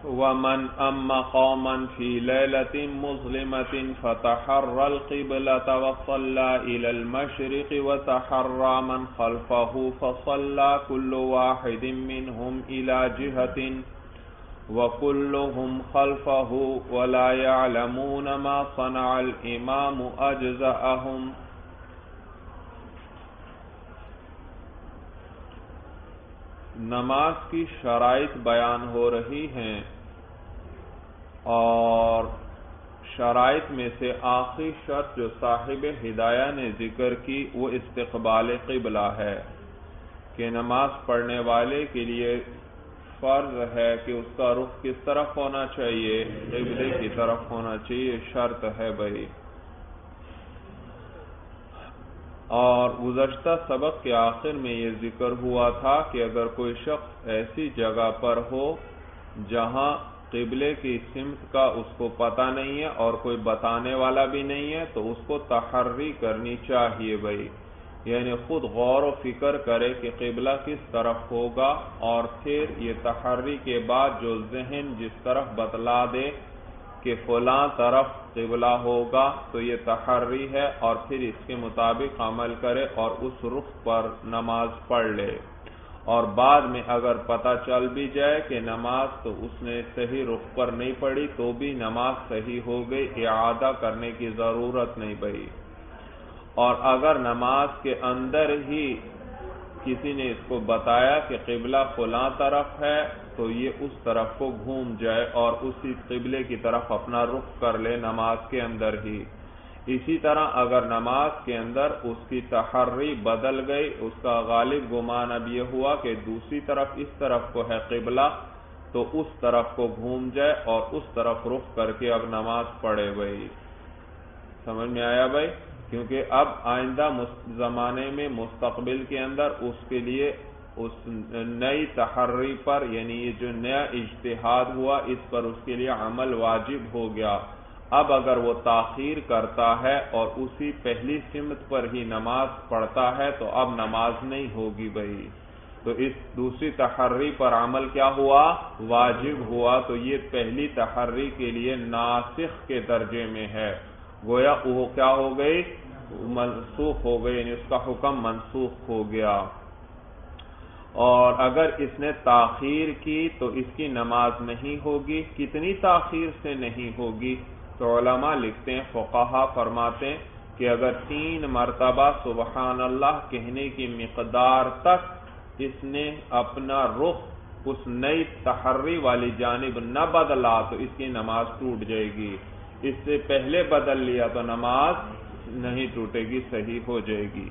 ومن أم قوما في ليلة مظلمة فتحرى القبلة وصلى إلى المشرق وتحرى من خلفه فصلى كل واحد منهم إلى جهة وكلهم خلفه ولا يعلمون ما صنع الإمام أجزأهم. نماز کی شرائط بیان ہو رہی ہیں، اور شرائط میں سے آخری شرط جو صاحب ہدایہ نے ذکر کی وہ استقبال قبلہ ہے، کہ نماز پڑھنے والے کے لیے فرض ہے کہ اس کا رخ کس طرف ہونا چاہیے؟ قبلے کی طرف ہونا چاہیے، شرط ہے بھائی. اور گزشتہ سبق کے آخر میں یہ ذکر ہوا تھا کہ اگر کوئی شخص ایسی جگہ پر ہو جہاں قبلے کی سمت کا اس کو پتہ نہیں ہے اور کوئی بتانے والا بھی نہیں ہے تو اس کو تحری کرنی چاہیے بھائی، یعنی خود غور و فکر کرے کہ قبلہ کس طرف ہوگا، اور پھر یہ تحری کے بعد جو ذہن جس طرف بتلا دے کہ فلاں طرف قبلہ ہوگا تو یہ تحری ہے، اور پھر اس کے مطابق عمل کرے اور اس رخ پر نماز پڑھ لے. اور بعد میں اگر پتہ چل بھی جائے کہ نماز تو اس نے صحیح رخ پر نہیں پڑھی تو بھی نماز صحیح ہو گئی، اعادہ کرنے کی ضرورت نہیں پڑی. اور اگر نماز کے اندر ہی کسی نے اس کو بتایا کہ قبلہ فلاں طرف ہے تو یہ اس طرف کو گھوم جائے اور اسی قبلے کی طرف اپنا رخ کر لے نماز کے اندر ہی. اسی طرح اگر نماز کے اندر اس کی تحری بدل گئی، اس کا غالب گمان اب یہ ہوا کہ دوسری طرف اس طرف کو ہے قبلہ، تو اس طرف کو گھوم جائے اور اس طرف رخ کر کے اب نماز پڑھے بھائی. سمجھ میں آیا بھائی؟ کیونکہ اب آئندہ زمانے میں مستقبل کے اندر اس کے لیے اس نئی تحری پر، یعنی یہ جو نیا اجتہاد ہوا اس پر اس کے لیے عمل واجب ہو گیا. اب اگر وہ تاخیر کرتا ہے اور اسی پہلی سمت پر ہی نماز پڑھتا ہے تو اب نماز نہیں ہوگی بھائی. تو اس دوسری تحری پر عمل کیا ہوا؟ واجب ہوا. تو یہ پہلی تحری کے لیے ناسخ کے درجے میں ہے، گویا وہ کیا ہو گئی؟ منسوخ ہو گئی، یعنی اس کا حکم منسوخ ہو گیا. اور اگر اس نے تاخیر کی تو اس کی نماز نہیں ہوگی. کتنی تاخیر سے نہیں ہوگی؟ تو علماء لکھتے ہیں، فقہا فرماتے ہیں کہ اگر 3 مرتبہ سبحان اللہ کہنے کی مقدار تک اس نے اپنا رخ اس نئی تحری والی جانب نہ بدلا تو اس کی نماز ٹوٹ جائے گی. اس سے پہلے بدل لیا تو نماز نہیں ٹوٹے گی، صحیح ہو جائے گی.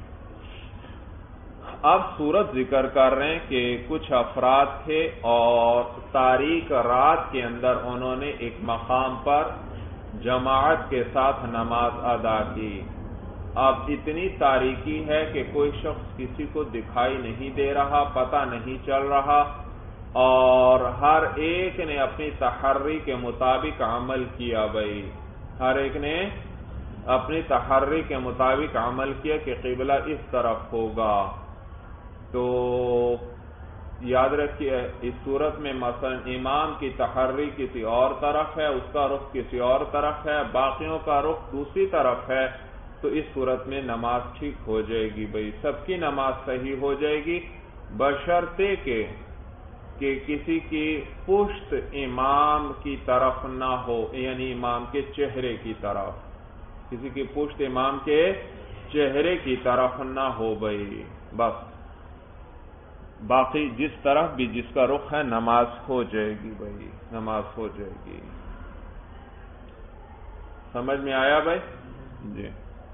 اب صورت ذکر کر رہے ہیں کہ کچھ افراد تھے اور تاریک رات کے اندر انہوں نے ایک مقام پر جماعت کے ساتھ نماز ادا کی. اب اتنی تاریکی ہے کہ کوئی شخص کسی کو دکھائی نہیں دے رہا، پتہ نہیں چل رہا، اور ہر ایک نے اپنی تحری کے مطابق عمل کیا بھائی. ہر ایک نے اپنی تحری کے مطابق عمل کیا کہ قبلہ اس طرف ہوگا. تو یاد رکھیے اس صورت میں مثلا امام کی تحری کسی اور طرف ہے، اس کا رخ کسی اور طرف ہے، باقیوں کا رخ دوسری طرف ہے، تو اس صورت میں نماز ٹھیک ہو جائے گی بھائی، سب کی نماز صحیح ہو جائے گی، بشرطے کہ کسی کی پشت امام کی طرف نہ ہو، یعنی امام کے چہرے کی طرف، کسی کی پشت امام کے چہرے کی طرف نہ ہو بھائی. بس باقی جس طرف بھی جس کا رخ ہے نماز ہو جائے گی بھائی، نماز ہو جائے گی. سمجھ میں آیا بھائی؟ جی.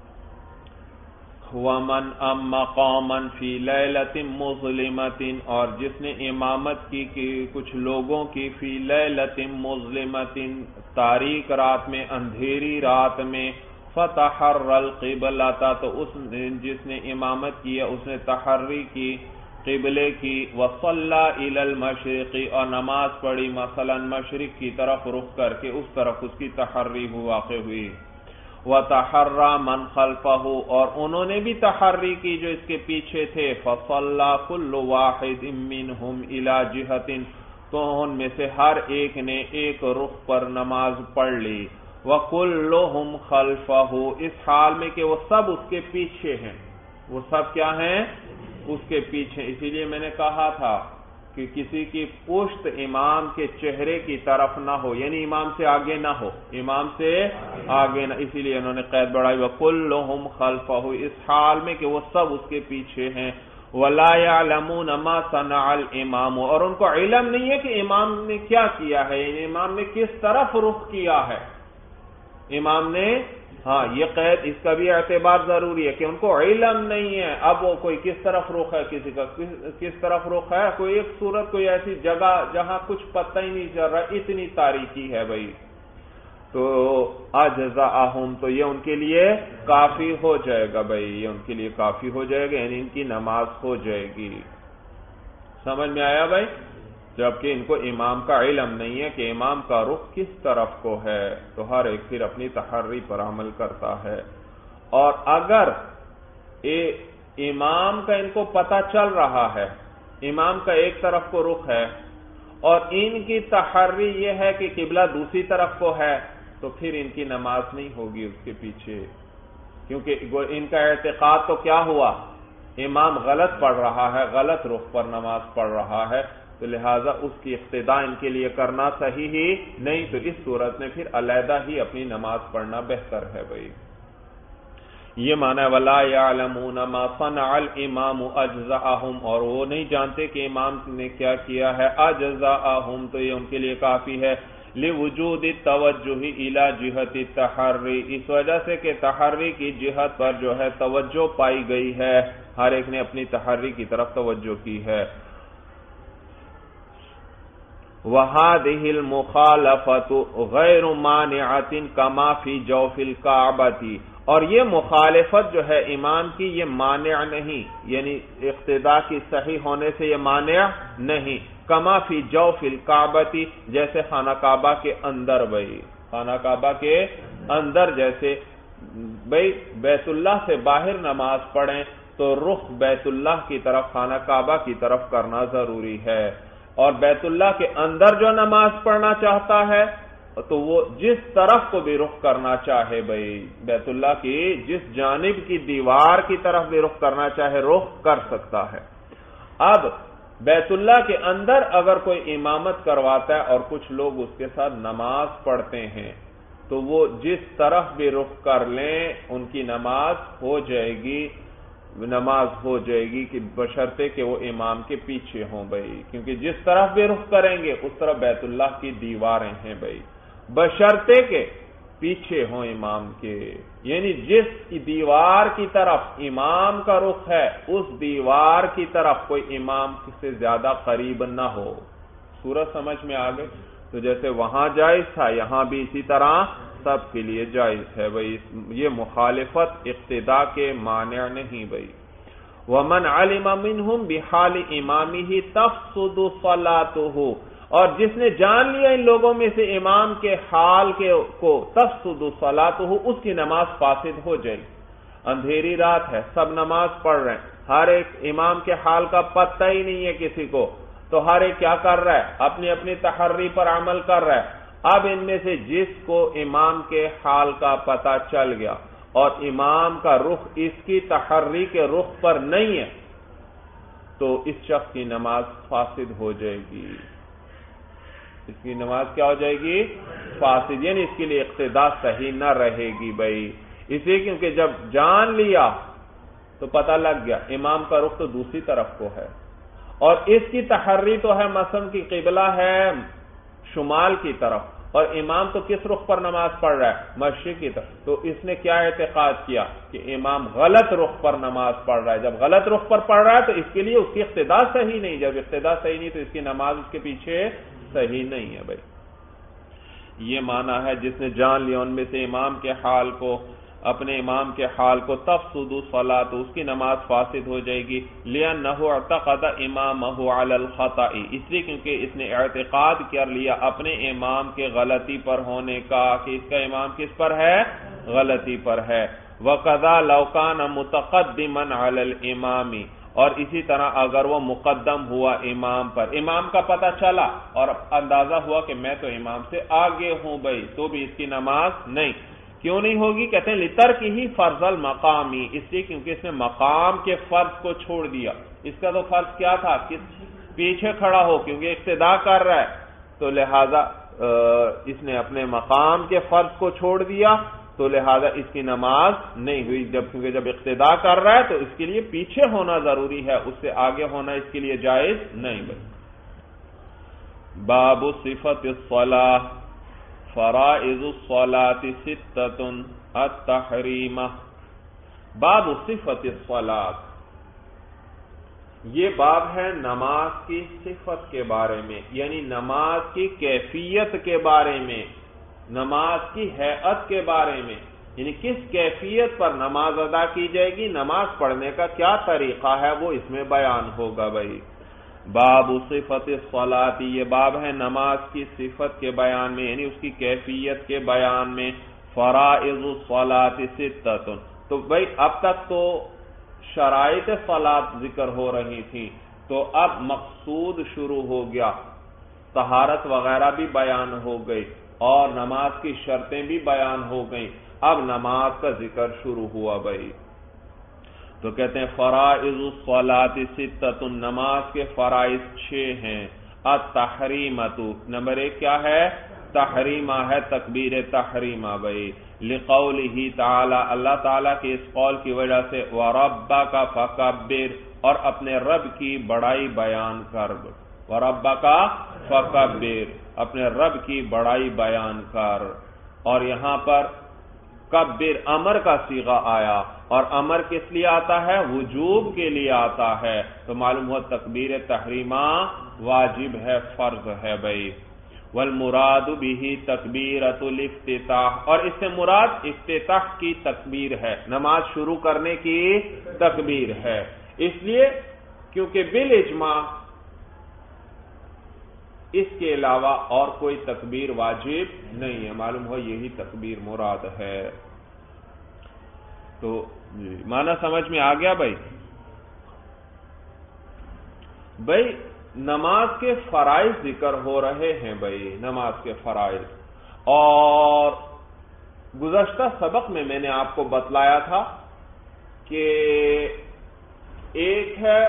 وَمَنْ أَمَّ قَوْمًا فِي لَيْلَةٍ مُظْلِمَةٍ، اور جس نے امامت کی کہ کچھ لوگوں کی فی لیلۃ مظلمۃ، تاریک رات میں، اندھیری رات میں، فَتَحَرَّ الْقِبْلَةَ، تو جس نے امامت کی اس نے تحری کی قبلے کی، وَصَلَّى إِلَى الْمَشْرِقِ، اور نماز پڑھی مثلا مشرق کی طرف رخ کر کے، اس طرف اس کی تحری واقع ہوئی. وَتَحَرَّى مَنْ خَلْفَهُ، اور انہوں نے بھی تحری کی جو اس کے پیچھے تھے. فَصَلَّى كُلُّ وَاحِدٍ مِّنْهُمْ إِلَى جِهَةٍ، تو ان میں سے ہر ایک نے ایک رخ پر نماز پڑھ لی. وَكُلُّهُمْ خَلْفَهُ، اس حال میں کہ وہ سب اس کے پیچھے ہیں. وہ سب کیا ہیں؟ اس کے پیچھے. اسی لیے میں نے کہا تھا کہ کسی کی پشت امام کے چہرے کی طرف نہ ہو، یعنی امام سے آگے نہ ہو، امام سے آگے نہ. اسی لیے انہوں نے قید بڑھائی وَكُلُّهُمْ خَلْفَهُ، اس حال میں کہ وہ سب اس کے پیچھے ہیں. وَلَا يَعْلَمُونَ مَا صَنَعَ الْإِمَامُ، اور ان کو علم نہیں ہے کہ امام نے کیا کیا ہے، یعنی امام نے کس طرف رخ کیا ہے. امام نے، ہاں یہ قید اس کا بھی اعتبار ضروری ہے کہ ان کو علم نہیں ہے. اب وہ کوئی کس طرف رخ ہے، کسی کا کس طرف رخ ہے، کوئی ایک صورت، کوئی ایسی جگہ جہاں کچھ پتہ ہی نہیں چل رہا، اتنی تاریکی ہے بھائی. تو اجزاءہم، تو یہ ان کے لیے کافی ہو جائے گا بھائی، یہ ان کے لیے کافی ہو جائے گا، یعنی ان کی نماز ہو جائے گی. سمجھ میں آیا بھائی؟ جبکہ ان کو امام کا علم نہیں ہے کہ امام کا رخ کس طرف کو ہے، تو ہر ایک پھر اپنی تحری پر عمل کرتا ہے. اور اگر امام کا ان کو پتہ چل رہا ہے، امام کا ایک طرف کو رخ ہے اور ان کی تحری یہ ہے کہ قبلہ دوسری طرف کو ہے، تو پھر ان کی نماز نہیں ہوگی اس کے پیچھے، کیونکہ ان کا اعتقاد تو کیا ہوا، امام غلط پڑھ رہا ہے، غلط رخ پر نماز پڑھ رہا ہے، تو لہٰذا اس کی اقتداء ان کے لیے کرنا صحیح ہی نہیں. تو اس صورت میں پھر علیحدہ ہی اپنی نماز پڑھنا بہتر ہے بھائی. یہ معنی ہے وَلَا يَعْلَمُونَ مَا صَنَعَ الْإِمَامُ أَجْزَأَهُمْ، اور وہ نہیں جانتے کہ امام نے کیا کیا ہے. أَجْزَأَهُمْ، تو یہ ان کے لیے کافی ہے. لِوُجُودِ التَّوَجُّهِ إِلَى جِهَةِ التَّحَرِّ، اس وجہ سے کہ تحری کی جہت پر جو ہے توجہ پائی گئی ہے، ہر ایک نے اپنی تحری کی طرف توجہ کی ہے. وَهَذِهِ الْمُخَالَفَةُ غَيْرُ مَانِعَةٍ كَمَا فِي جَوْفِ الْكَعْبَةِ، اور یہ مخالفت جو ہے امام کی یہ مانع نہیں، یعنی اقتداء کی صحیح ہونے سے یہ مانع نہیں. کما فی جوف الکعبۃ، جیسے خانہ کعبہ کے اندر بھائی، خانہ کعبہ کے اندر جیسے بھائی بیت اللہ سے باہر نماز پڑھیں تو رخ بیت اللہ کی طرف، خانہ کعبہ کی طرف کرنا ضروری ہے. اور بیت اللہ کے اندر جو نماز پڑھنا چاہتا ہے تو وہ جس طرف کو بھی رخ کرنا چاہے بھائی، بیت اللہ کی جس جانب کی دیوار کی طرف بھی رخ کرنا چاہے رخ کر سکتا ہے. اب بیت اللہ کے اندر اگر کوئی امامت کرواتا ہے اور کچھ لوگ اس کے ساتھ نماز پڑھتے ہیں تو وہ جس طرف بھی رخ کر لیں ان کی نماز ہو جائے گی، نماز ہو جائے گی، کہ بشرطے کہ وہ امام کے پیچھے ہوں بھائی، کیونکہ جس طرف بھی رخ کریں گے اس طرف بیت اللہ کی دیواریں ہیں بھائی، بشرطے کہ پیچھے ہوں امام کے، یعنی جس دیوار کی طرف امام کا رخ ہے اس دیوار کی طرف کوئی امام سے زیادہ قریب نہ ہو. صورت سمجھ میں آ گئی؟ تو جیسے وہاں جائز تھا یہاں بھی اسی طرح سب کے لیے جائز ہے بھائی، یہ مخالفت اقتداء کے مانع نہیں بھائی. وَمَنْ عَلِمَ مِنْهُمْ بِحَالِ إِمَامِهِ تَفْسُدُ صَلَاتُهُ، اور جس نے جان لیا ان لوگوں میں سے امام کے حال کو تفسد صلاتہ، اس کی نماز فاسد ہو جائے. اندھیری رات ہے، سب نماز پڑھ رہے ہیں، ہر ایک امام کے حال کا پتہ ہی نہیں ہے کسی کو، تو ہر ایک کیا کر رہا ہے، اپنی اپنی تحری پر عمل کر رہا ہے. اب ان میں سے جس کو امام کے حال کا پتہ چل گیا اور امام کا رخ اس کی تحری کے رخ پر نہیں ہے تو اس شخص کی نماز فاسد ہو جائے گی. اس کی نماز کیا ہو جائے گی؟ فاسد، یعنی اس کے لیے اقتداء صحیح نہ رہے گی بھائی. اس لیے کیونکہ جب جان لیا تو پتہ لگ گیا امام کا رخ تو دوسری طرف کو ہے اور اس کی تحری تو ہے مثلا کی قبلہ ہے شمال کی طرف اور امام تو کس رخ پر نماز پڑھ رہا ہے؟ مشرق کی طرف. تو اس نے کیا اعتقاد کیا کہ امام غلط رخ پر نماز پڑھ رہا ہے. جب غلط رخ پر پڑھ رہا ہے تو اس کے لیے اس کی اقتداء صحیح نہیں، جب اقتداء صحیح نہیں تو اس کی نماز اس کے پیچھے صحیح نہیں ہے بھائی. یہ معنی ہے جس نے جان لیا ان میں سے امام کے حال کو، اپنے امام کے حال کو، تفسد صلاۃ، اس کی نماز فاسد ہو جائے گی. لأنه اعتقد امامه على الخطأ، اس لیے کیونکہ اس نے اعتقاد کر لیا اپنے امام کے غلطی پر ہونے کا، کہ اس کا امام کس پر ہے؟ غلطی پر ہے. وَقَذَا لَوْ كَانَ مُتَقَدِّمًا عَلَى الْإِمَامِ، اور اسی طرح اگر وہ مقدم ہوا امام پر، امام کا پتہ چلا اور اندازہ ہوا کہ میں تو امام سے آگے ہوں بھائی، تو بھی اس کی نماز نہیں۔ کیوں نہیں ہوگی؟ کہتے ہیں لترک ہی فرض المقامی، اس لیے کیونکہ اس نے مقام کے فرض کو چھوڑ دیا۔ اس کا تو فرض کیا تھا کہ پیچھے کھڑا ہو، کیونکہ اقتدا کر رہا ہے، تو لہذا اس نے اپنے مقام کے فرض کو چھوڑ دیا، تو لہذا اس کی نماز نہیں ہوئی، کیونکہ جب اقتدا کر رہا ہے تو اس کے لیے پیچھے ہونا ضروری ہے، اس سے آگے ہونا اس کے لیے جائز نہیں بھائی۔ باب صفت الصلاۃ، فرائض الصلاۃ ستۃ التحریمہ۔ باب صفت الصلاۃ، یہ باب ہے نماز کی صفت کے بارے میں، یعنی نماز کی کیفیت کے بارے میں، نماز کی ہیئت کے بارے میں، یعنی کس کیفیت پر نماز ادا کی جائے گی، نماز پڑھنے کا کیا طریقہ ہے، وہ اس میں بیان ہوگا بھائی۔ باب صفت الصلاۃ، یہ باب ہے نماز کی صفت کے بیان میں، یعنی اس کی کیفیت کے بیان میں۔ فرائض الصلاۃ ستۃ، تو بھائی اب تک تو شرائط صلاۃ ذکر ہو رہی تھی، تو اب مقصود شروع ہو گیا، طہارت وغیرہ بھی بیان ہو گئی اور نماز کی شرطیں بھی بیان ہو گئیں، اب نماز کا ذکر شروع ہوا بھائی۔ تو کہتے ہیں فرائض الصلاۃ ستۃ، نماز کے فرائض 6 ہیں۔ التحریمۃ، نمبر 1 کیا ہے؟ تحریمہ ہے، تکبیر تحریمہ بھائی، لقولہ تعالی، اللہ تعالیٰ کے اس قول کی وجہ سے، وَرَبَّكَ فَكَبِّرْ، اور اپنے رب کی بڑائی بیان کر، وَرَبَّكَ فَكَبِّرْ، اپنے رب کی بڑائی بیان کر۔ اور یہاں پر کبر امر کا صیغہ آیا، اور امر کس لیے آتا ہے؟ وجوب کے لیے آتا ہے، تو معلوم ہوا تکبیر تحریمہ واجب ہے، فرض ہے بھائی۔ والمراد به تکبیرۃ الافتتاح، اور اس سے مراد افتتاح کی تکبیر ہے، نماز شروع کرنے کی تکبیر ہے، اس لیے کیونکہ بالاجماع اس کے علاوہ اور کوئی تکبیر واجب نہیں ہے، معلوم ہو یہی تکبیر مراد ہے۔ تو معنی سمجھ میں آ گیا بھائی؟ بھائی نماز کے فرائض ذکر ہو رہے ہیں بھائی، نماز کے فرائض، اور گزشتہ سبق میں نے آپ کو بتلایا تھا کہ ایک ہے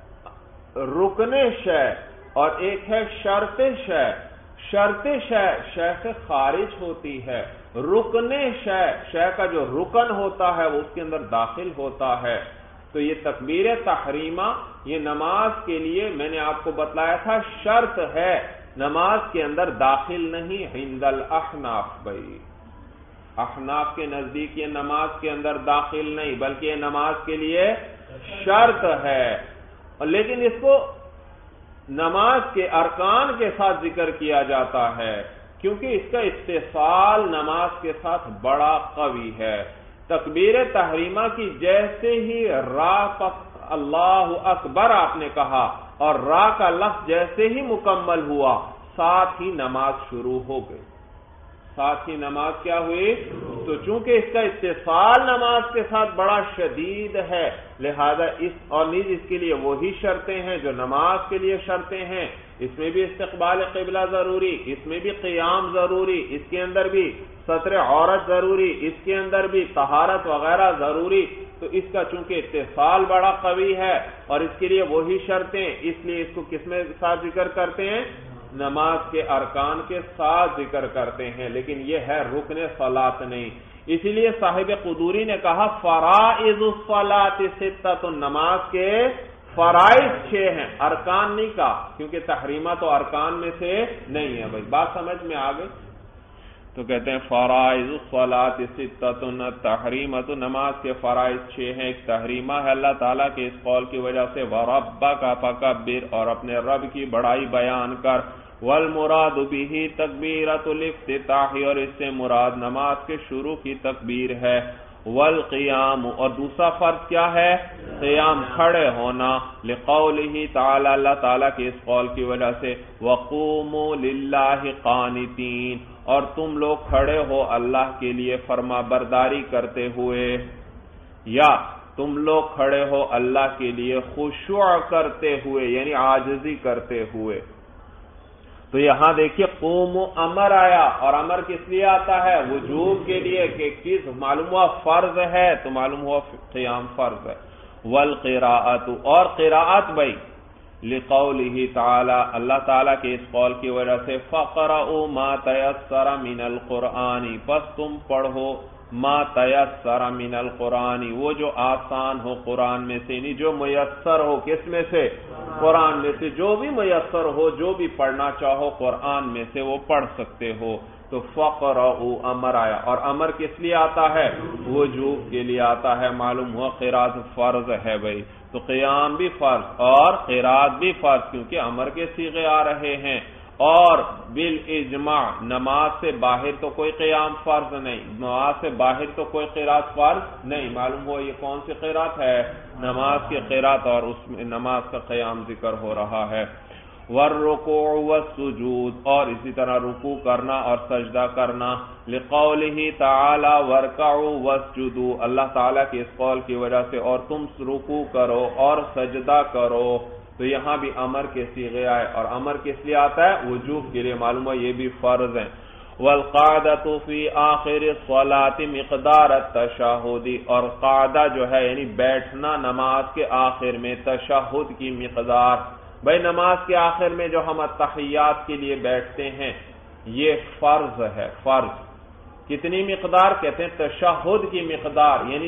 رکن شے اور ایک ہے شرط شے۔ شرط شے سے خارج ہوتی ہے، رکن شے کا جو رکن ہوتا ہے وہ اس کے اندر داخل ہوتا ہے۔ تو یہ تکبیر تحریمہ یہ نماز کے لیے میں نے آپ کو بتلایا تھا شرط ہے، نماز کے اندر داخل نہیں، عند الاحناف بھائی، احناف کے نزدیک یہ نماز کے اندر داخل نہیں، بلکہ یہ نماز کے لیے شرط ہے، لیکن اس کو نماز کے ارکان کے ساتھ ذکر کیا جاتا ہے، کیونکہ اس کا اتصال نماز کے ساتھ بڑا قوی ہے۔ تکبیر تحریمہ کی جیسے ہی را اللہ اکبر آپ نے کہا اور را کا لفظ جیسے ہی مکمل ہوا، ساتھ ہی نماز شروع ہو گئی، ساتھ ہی نماز کیا ہوئی؟ تو چونکہ اس کا اتصال نماز کے ساتھ بڑا شدید ہے، لہذا اور نیز اس کے لیے وہی شرطیں ہیں جو نماز کے لیے شرطیں ہیں، اس میں بھی استقبال قبلہ ضروری، اس میں بھی قیام ضروری، اس کے اندر بھی ستر عورت ضروری، اس کے اندر بھی طہارت وغیرہ ضروری، تو اس کا چونکہ اتصال بڑا قوی ہے اور اس کے لیے وہی شرطیں، اس لیے اس کو کس میں ساتھ ذکر کرتے ہیں؟ نماز کے ارکان کے ساتھ ذکر کرتے ہیں، لیکن یہ ہے رکن صلاۃ نہیں۔ اسی لیے صاحب قدوری نے کہا فرائض الصلاۃ ستۃ، نماز کے فرائض 6 ہیں، ارکان نہیں کہا، کیونکہ تحریمہ تو ارکان میں سے نہیں ہے بھائی، بات سمجھ میں آ گئی؟ تو کہتے ہیں فرائض الصلاۃ ستۃ، تحریمۃ، نماز کے فرائض 6 ہیں، ایک تحریمہ ہے اللہ تعالیٰ کے اس قول کی وجہ سے، وَرَبَّكَ فَكَبِّرْ، اور اپنے رب کی بڑائی بیان کر، والمراد به تکبیرۃ الافتتاح، اور اس سے مراد نماز کے شروع کی تکبیر ہے، والقیام، اور دوسرا فرض کیا ہے؟ قیام، کھڑے ہونا، لقولہ تعالی، اللہ تعالیٰ کے اس قول کی وجہ سے، وقوموا للہ قانتین، اور تم لوگ کھڑے ہو اللہ کے لیے فرما برداری کرتے ہوئے، یا تم لوگ کھڑے ہو اللہ کے لیے خشوع کرتے ہوئے یعنی عاجزی کرتے ہوئے. تو یہاں دیکھیے قوموا امر آیا، اور امر کس لیے آتا ہے؟ وجوب کے لیے، کہ چیز معلوم ہوا فرض ہے تو معلوم ہوا قیام فرض ہے. والقراءۃ، اور قراءت بھائی لقولہ تعالی، اللہ تعالیٰ کے اس قول کی وجہ سے فقرؤوا ما تیسر من القرآن، پس تم پڑھو ما تیسر من القرآن، وہ جو آسان ہو قرآن میں سے، یعنی جو میسر ہو. کس میں سے؟ قرآن میں سے. جو بھی میسر ہو، جو بھی پڑھنا چاہو قرآن میں سے وہ پڑھ سکتے ہو. تو فقرؤوا امر آیا، اور امر کس لیے آتا ہے؟ وجوب کے لیے آتا ہے. معلوم ہوا قرات فرض ہے بھائی، تو قیام بھی فرض اور قرات بھی فرض، کیونکہ امر کے صیغے آ رہے ہیں. اور بالاجماع نماز سے باہر تو کوئی قیام فرض نہیں، نماز سے باہر تو کوئی قرات فرض نہیں. معلوم ہوا یہ کون سی قرات ہے؟ نماز کی قرات، اور اس میں نماز کا قیام ذکر ہو رہا ہے. والرکوع والسجود، اور اسی طرح رکوع کرنا اور سجدہ کرنا. لقولہ تعالی وارکعوا واسجدوا، اللہ تعالیٰ کے اس قول کی وجہ سے اور تم رکوع کرو اور سجدہ کرو. تو یہاں بھی امر کے صیغے آئے، اور امر کس لیے آتا ہے؟ وجوب کے لیے. معلوم ہے یہ بھی فرض ہیں. والقعدۃ فی آخر الصلاۃ مقدار التشہد، اور قعدہ جو ہے یعنی بیٹھنا نماز کے آخر میں تشہد کی مقدار. بھائی نماز کے آخر میں جو ہم التحیات کے لیے بیٹھتے ہیں یہ فرض ہے. فرض کتنی مقدار؟ کہتے ہیں تشہد کی مقدار، یعنی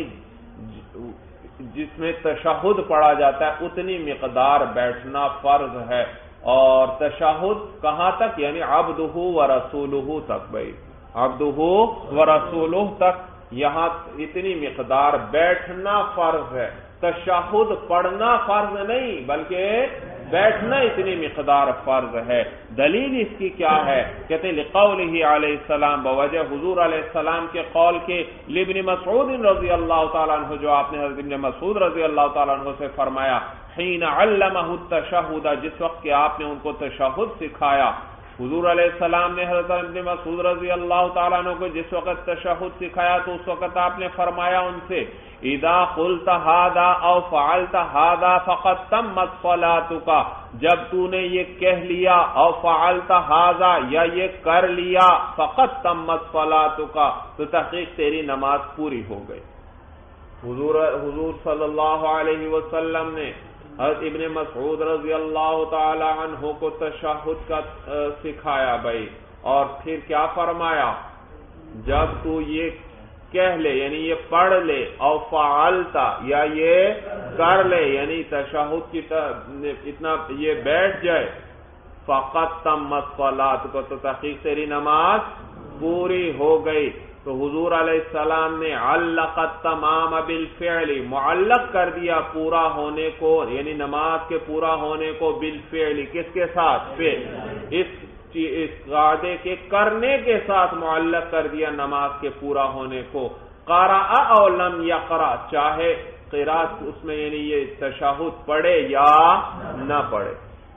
جس میں تشہد پڑھا جاتا ہے اتنی مقدار بیٹھنا فرض ہے. اور تشہد کہاں تک؟ یعنی عبدہ ورسولہ تک. بھائی عبدہ ورسولہ تک، یہاں اتنی مقدار بیٹھنا فرض ہے. تشہد پڑھنا فرض نہیں بلکہ بیٹھنا اتنی مقدار فرض ہے. دلیل اس کی کیا ہے؟ کہتے ہیں لقولہ علیہ السلام، بوجہ حضور علیہ السلام کے قول کے، لابن مسعود رضی اللہ تعالیٰ عنہ، جو آپ نے حضرت ابن مسعود رضی اللہ تعالیٰ عنہ سے فرمایا، حین علمہ التشہد، جس وقت کہ آپ نے ان کو تشہد سکھایا. حضور علیہ السلام نے حضرت ابن مسعود رضی اللہ تعالیٰ عنہ کو جس وقت تشہد سکھایا تو اس وقت آپ نے فرمایا ان سے، اذا قلت هذا او فعلت هذا فقد تمت صلاتک، جب تو نے یہ کہہ لیا او فعلت هذا یا یہ کر لیا، فقد تمت صلاتک، تو تحقیق تیری نماز پوری ہو گئی. حضور صلی اللہ علیہ وسلم نے حضرت ابن مسعود رضی اللہ تعالی عنہ کو تشہد کا سکھایا بھائی، اور پھر کیا فرمایا؟ جب تو یہ کہہ لے یعنی یہ پڑھ لے، او فعلتا یا یہ کر لے یعنی تشہد کی اتنا یہ بیٹھ جائے، فقط تمت صلاتک، کو تو تحقیق تیری نماز پوری ہو گئی. تو حضور علیہ السلام نے علق التمام بالفعل، معلق کر دیا پورا ہونے کو یعنی نماز کے پورا ہونے کو، بالفعل کس کے ساتھ؟ فعل، اس قاعدے کے کرنے کے ساتھ معلق کر دیا نماز کے پورا ہونے کو. قرأ او لم یقرأ، چاہے قرات اس میں یعنی یہ تشہد پڑھے یا نہ پڑھے،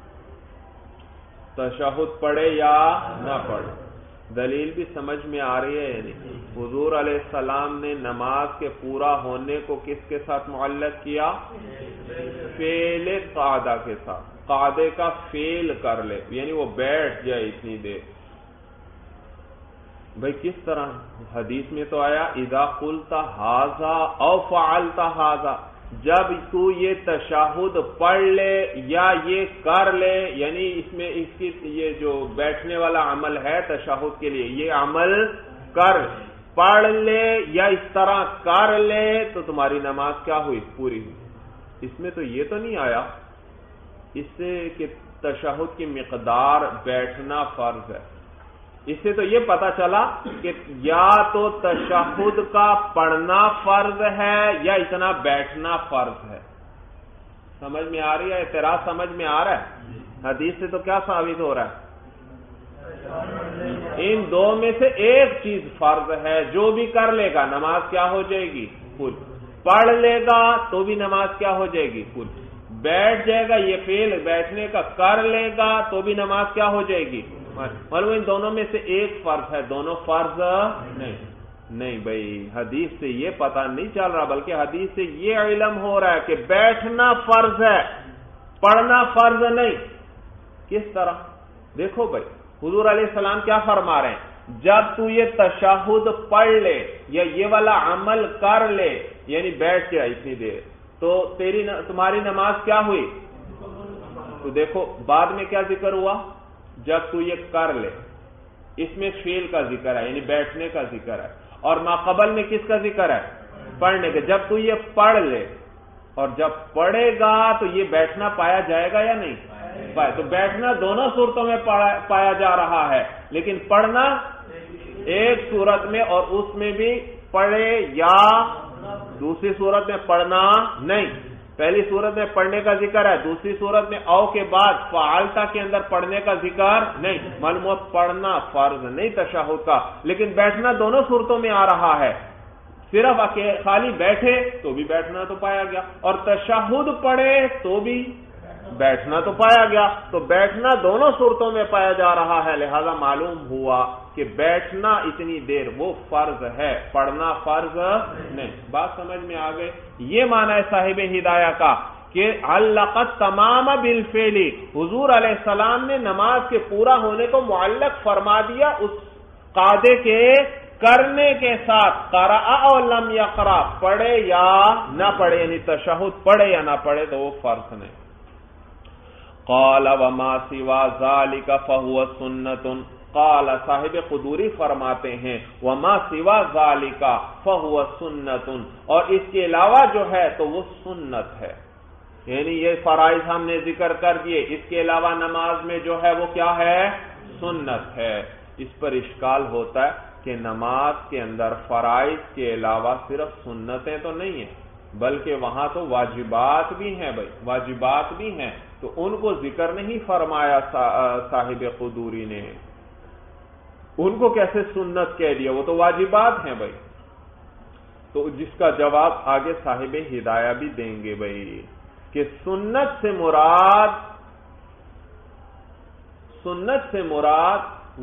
تشہد پڑھے یا نہ پڑھے. دلیل بھی سمجھ میں آ رہی ہے. یعنی حضور علیہ السلام نے نماز کے پورا ہونے کو کس کے ساتھ معلق کیا؟ فعل قعدہ کے ساتھ. قعدے کا فعل کر لے یعنی وہ بیٹھ جائے اتنی دیر. بھئی کس طرح؟ حدیث میں تو آیا اذا قلت ھذا او فعلت ھذا، جب تو یہ تشہد پڑھ لے یا یہ کر لے، یعنی اس میں اس کی یہ جو بیٹھنے والا عمل ہے تشہد کے لیے، یہ عمل کر پڑھ لے یا اس طرح کر لے تو تمہاری نماز کیا ہوئی؟ پوری ہوئی. اس میں تو یہ تو نہیں آیا اس سے کہ تشہد کی مقدار بیٹھنا فرض ہے. اس سے تو یہ پتا چلا کہ یا تو تشہد کا پڑھنا فرض ہے یا اتنا بیٹھنا فرض ہے. سمجھ میں آ رہی ہے؟ اعتراض سمجھ میں آ رہا ہے؟ حدیث سے تو کیا ثابت ہو رہا ہے؟ ان دو میں سے ایک چیز فرض ہے، جو بھی کر لے گا نماز کیا ہو جائے گی؟ پوری. پڑھ لے گا تو بھی نماز کیا ہو جائے گی؟ پوری. بیٹھ جائے گا، یہ فعل بیٹھنے کا کر لے گا تو بھی نماز کیا ہو جائے گی؟ معلوم ان دونوں میں سے ایک فرض ہے، دونوں فرض نہیں. نہیں بھائی، حدیث سے یہ پتہ نہیں چل رہا، بلکہ حدیث سے یہ علم ہو رہا ہے کہ بیٹھنا فرض ہے، پڑھنا فرض نہیں۔ کس طرح؟ دیکھو بھائی، حضور علیہ السلام کیا فرما رہے ہیں؟ جب تو یہ تشہد پڑھ لے یا یہ والا عمل کر لے، یعنی بیٹھ کے اتنی دیر، تو تمہاری نماز کیا ہوئی؟ تو دیکھو بعد میں کیا ذکر ہوا؟ جب تو یہ کر لے، اس میں فعل کا ذکر ہے، یعنی بیٹھنے کا ذکر ہے، اور ما قبل میں کس کا ذکر ہے؟ پڑھنے کا۔ جب تو یہ پڑھ لے، اور جب پڑھے گا تو یہ بیٹھنا پایا جائے گا یا نہیں پائے؟ تو بیٹھنا دونوں صورتوں میں پایا جا رہا ہے، لیکن پڑھنا ایک صورت میں، اور اس میں بھی پڑھے یا دوسری صورت میں پڑھنا نہیں۔ پہلی صورت میں پڑھنے کا ذکر ہے، دوسری صورت میں او کے بعد فعالتا کے اندر پڑھنے کا ذکر نہیں۔ معلوم ہوا پڑھنا فرض نہیں تشہد کا، لیکن بیٹھنا دونوں صورتوں میں آ رہا ہے۔ صرف خالی بیٹھے تو بھی بیٹھنا تو پایا گیا، اور تشہد پڑھے تو بھی بیٹھنا تو پایا گیا، تو بیٹھنا دونوں صورتوں میں پایا جا رہا ہے، لہذا معلوم ہوا کہ بیٹھنا اتنی دیر وہ فرض ہے، پڑھنا فرض نہیں۔ بات سمجھ میں آ گئی؟ یہ معنی ہے صاحب ہدایہ کا کہ علقت تمام بالفعل، حضور علیہ السلام نے نماز کے پورا ہونے کو معلق فرما دیا اس قاعدے کے کرنے کے ساتھ، قرأ او لم یقرأ، پڑھے یا نہ پڑھے، یعنی تشہد پڑھے یا نہ پڑھے تو وہ فرض نہیں۔ قال وما سوا ذلك فهو سنة، قال صاحب قدوری فرماتے ہیں وما سوا ذلك فهو سنة، اور اس کے علاوہ جو ہے تو وہ سنت ہے، یعنی یہ فرائض ہم نے ذکر کر دیے، اس کے علاوہ نماز میں جو ہے وہ کیا ہے؟ سنت ہے۔ اس پر اشکال ہوتا ہے کہ نماز کے اندر فرائض کے علاوہ صرف سنتیں تو نہیں ہیں، بلکہ وہاں تو واجبات بھی ہیں بھائی، واجبات بھی ہیں، تو ان کو ذکر نہیں فرمایا صاحب قدوری نے، ان کو کیسے سنت کہہ دیا؟ وہ تو واجبات ہیں بھائی۔ تو جس کا جواب آگے صاحب ہدایہ بھی دیں گے بھائی، کہ سنت سے مراد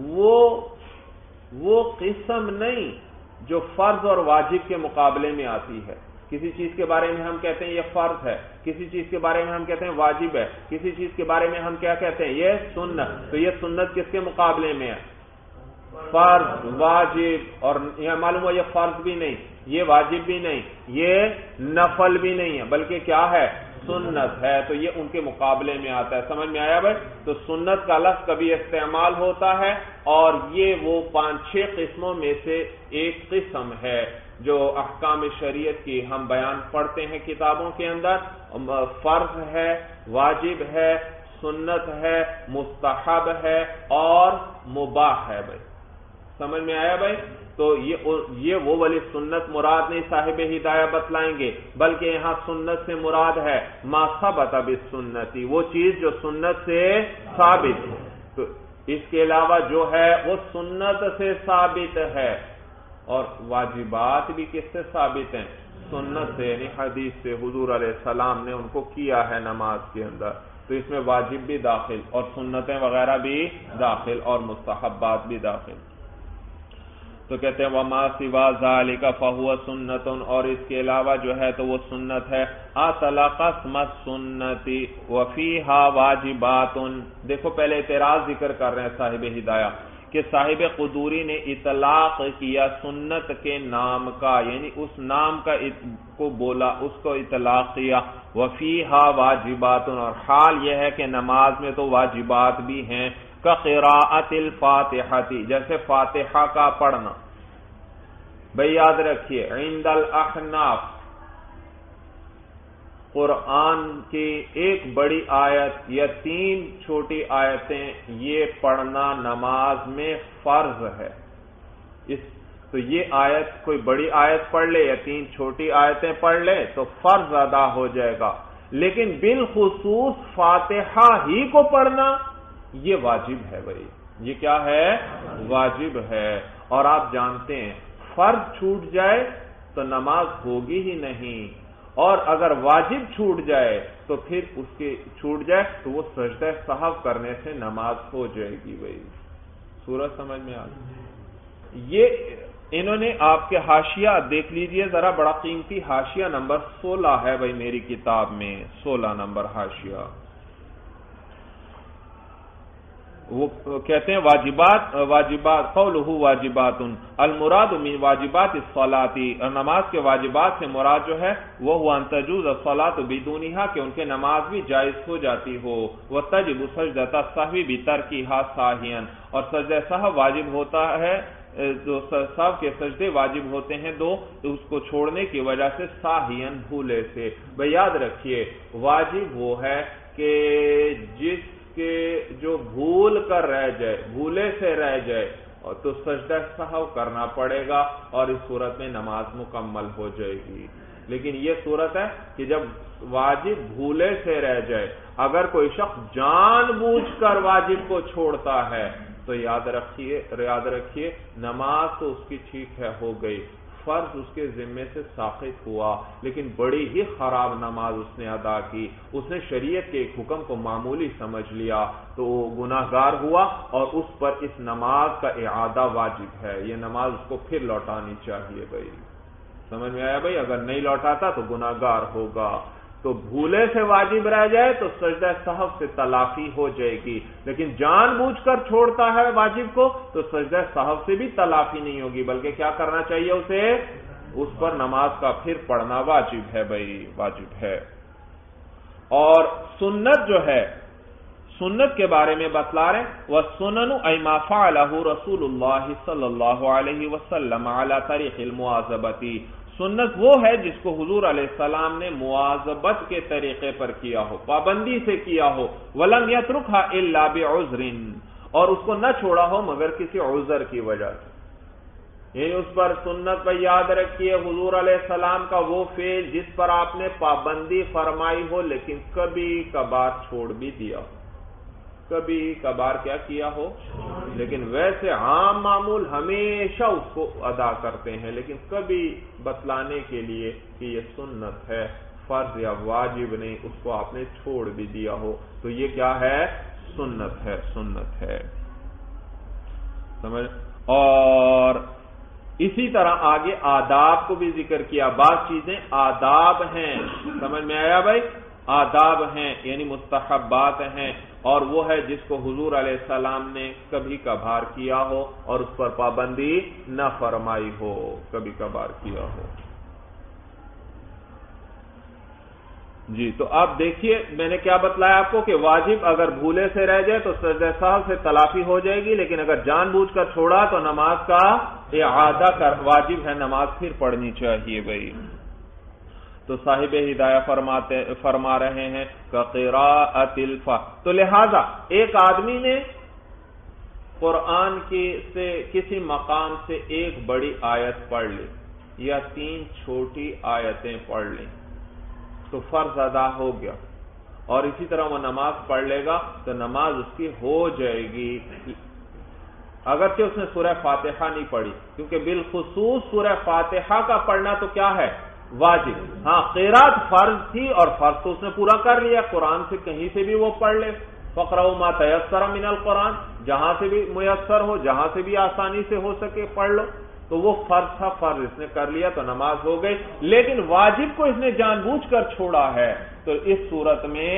وہ قسم نہیں جو فرض اور واجب کے مقابلے میں آتی ہے۔ کسی چیز کے بارے میں ہم کہتے ہیں یہ فرض ہے، کسی چیز کے بارے میں ہم کہتے ہیں واجب ہے، کسی چیز کے بارے میں ہم کیا کہتے ہیں؟ یہ سنت۔ تو یہ سنت کس کے مقابلے میں ہے؟ فرض، واجب، اور یہ معلوم ہوا یہ فرض بھی نہیں، یہ واجب بھی نہیں، یہ نفل بھی نہیں ہے، بلکہ کیا ہے؟ سنت ہے۔ تو یہ ان کے مقابلے میں آتا ہے۔ سمجھ میں آیا بھائی؟ تو سنت کا لفظ کبھی استعمال ہوتا ہے، اور یہ وہ 5-6 قسموں میں سے ایک قسم ہے جو احکام شریعت کی ہم بیان پڑھتے ہیں کتابوں کے اندر۔ فرض ہے، واجب ہے، سنت ہے، مستحب ہے، اور مباح ہے بھائی۔ سمجھ میں آیا بھائی؟ تو یہ وہ والی سنت مراد نہیں صاحب ہدایہ بتلائیں گے، بلکہ یہاں سنت سے مراد ہے ما ثبت بالسنتی، وہ چیز جو سنت سے ثابت ہے۔ تو اس کے علاوہ جو ہے وہ سنت سے ثابت ہے، اور واجبات بھی کس سے ثابت ہیں؟ سنت سے، یعنی حدیث سے، حضور علیہ السلام نے ان کو کیا ہے نماز کے اندر، تو اس میں واجب بھی داخل اور سنتیں وغیرہ بھی داخل اور مستحبات بھی داخل۔ تو کہتے ہیں وما سوا ذالک فہو سنت، اور اس کے علاوہ جو ہے تو وہ سنت ہے۔ اطلق اسم السنت وفیہا واجبات، دیکھو پہلے اعتراض ذکر کر رہے ہیں صاحب ہدایہ کہ صاحب قدوری نے اطلاق کیا سنت کے نام کا، یعنی اس نام کا کو بولا، اس کو اطلاق کیا، وفیہا واجبات، اور حال یہ ہے کہ نماز میں تو واجبات بھی ہیں، قراءت الفاتحہ، جیسے فاتحہ کا پڑھنا۔ بھئی یاد رکھیے عند الاحناف قرآن کی ایک بڑی آیت یا 3 چھوٹی آیتیں یہ پڑھنا نماز میں فرض ہے۔ تو یہ آیت کوئی بڑی آیت پڑھ لے یا 3 چھوٹی آیتیں پڑھ لے تو فرض ادا ہو جائے گا، لیکن بالخصوص فاتحہ ہی کو پڑھنا یہ واجب ہے بھائی، یہ کیا ہے؟ واجب ہے۔ اور آپ جانتے ہیں فرض چھوٹ جائے تو نماز ہوگی ہی نہیں، اور اگر واجب چھوٹ جائے تو پھر اس کے چھوٹ جائے تو وہ سجدہ سہو کرنے سے نماز ہو جائے گی بھائی۔ سورج سمجھ میں آ گئی؟ یہ انہوں نے آپ کے حاشیہ دیکھ لیجئے ذرا، بڑا قیمتی حاشیہ نمبر 16 ہے بھائی میری کتاب میں، 16 نمبر حاشیہ. وہ کہتے ہیں واجبات قولہ واجبات المراد من واجبات الصلاۃ، اور نماز کے واجبات سے مراد جو ہے وہ ان تجوز الصلاۃ بدونها، کہ ان کے نماز بھی جائز ہو جاتی ہو. وتجب سجدۃ السہو بترکها ساہیا، اور سجدہ سہو واجب ہوتا ہے، جو سہو کے سجدے واجب ہوتے ہیں دو، اس کو چھوڑنے کی وجہ سے ساہین بھولے سے. بھئی یاد رکھیے واجب وہ ہے کہ جس کہ جو بھول کر رہ جائے، بھولے سے رہ جائے، اور تو سجدہ سہو کرنا پڑے گا، اور اس صورت میں نماز مکمل ہو جائے گی. لیکن یہ صورت ہے کہ جب واجب بھولے سے رہ جائے، اگر کوئی شخص جان بوجھ کر واجب کو چھوڑتا ہے تو یاد رکھیے نماز تو اس کی ٹھیک ہے ہو گئی، فرض اس کے ذمے سے ساقط ہوا، لیکن بڑی ہی خراب نماز اس نے ادا کی، اس نے شریعت کے ایک حکم کو معمولی سمجھ لیا تو وہ گناہگار ہوا، اور اس پر اس نماز کا اعادہ واجب ہے. یہ نماز اس کو پھر لوٹانی چاہیے. بھائی سمجھ میں آیا بھائی؟ اگر نہیں لوٹاتا تو گناہگار ہوگا. تو بھولے سے واجب رہ جائے تو سجدہ سہو سے تلافی ہو جائے گی، لیکن جان بوجھ کر چھوڑتا ہے واجب کو تو سجدہ سہو سے بھی تلافی نہیں ہوگی، بلکہ کیا کرنا چاہیے اسے؟ اس پر نماز کا پھر پڑھنا واجب ہے. بھائی واجب ہے. اور سنت جو ہے، سنت کے بارے میں بتلا رہے وَالسُّنَنُ أَيْ مَا فَعَلَهُ رَسُولُ اللَّهِ صلی اللہ علیہ وسلم عَلَى طَرِيقِ الْمُوَاظَبَةِ، سنت وہ ہے جس کو حضور علیہ السلام نے مواظبت کے طریقے پر کیا ہو، پابندی سے کیا ہو. وَلَمْ يَتْرُكْهَا إِلَّا بِعُذْرٍ، اور اس کو نہ چھوڑا ہو مگر کسی عذر کی وجہ سے. یعنی اس پر سنت پر یاد رکھیے حضور علیہ السلام کا وہ فعل جس پر آپ نے پابندی فرمائی ہو لیکن کبھی کبھار چھوڑ بھی دیا ہو، کبھی کبھار کیا کیا ہو، لیکن ویسے عام معمول ہمیشہ اس کو ادا کرتے ہیں، لیکن کبھی بتلانے کے لیے کہ یہ سنت ہے، فرض یا واجب نہیں، اس کو آپ نے چھوڑ بھی دیا ہو تو یہ کیا ہے؟ سنت ہے. سنت ہے. سمجھ؟ اور اسی طرح آگے آداب کو بھی ذکر کیا. بعض چیزیں آداب ہیں، سمجھ میں آیا بھائی؟ آداب ہیں یعنی مستحبات ہیں، اور وہ ہے جس کو حضور علیہ السلام نے کبھی کبھار کیا ہو اور اس پر پابندی نہ فرمائی ہو، کبھی کبھار کیا ہو. جی تو اب دیکھیے میں نے کیا بتلایا آپ کو کہ واجب اگر بھولے سے رہ جائے تو سجدہ سہو سے تلافی ہو جائے گی، لیکن اگر جان بوجھ کر چھوڑا تو نماز کا اعادہ کر واجب ہے، نماز پھر پڑھنی چاہیے. بھائی تو صاحب ہدایہ فرما رہے ہیں قراءۃ الفاتحہ. تو لہذا ایک آدمی نے قرآن سے کسی مقام سے ایک بڑی آیت پڑھ لی یا 3 چھوٹی آیتیں پڑھ لی تو فرض ادا ہو گیا، اور اسی طرح وہ نماز پڑھ لے گا تو نماز اس کی ہو جائے گی، اگرچہ اس نے سورہ فاتحہ نہیں پڑھی، کیونکہ بالخصوص سورہ فاتحہ کا پڑھنا تو کیا ہے؟ واجب. ہاں قرات فرض تھی اور فرض تو اس نے پورا کر لیا، قرآن سے کہیں سے بھی وہ پڑھ لے. فقرؤ ما تیسر من القرآن، جہاں سے بھی میسر ہو، جہاں سے بھی آسانی سے ہو سکے پڑھ لو. تو وہ فرض تھا، فرض اس نے کر لیا تو نماز ہو گئی. لیکن واجب کو اس نے جان بوجھ کر چھوڑا ہے تو اس صورت میں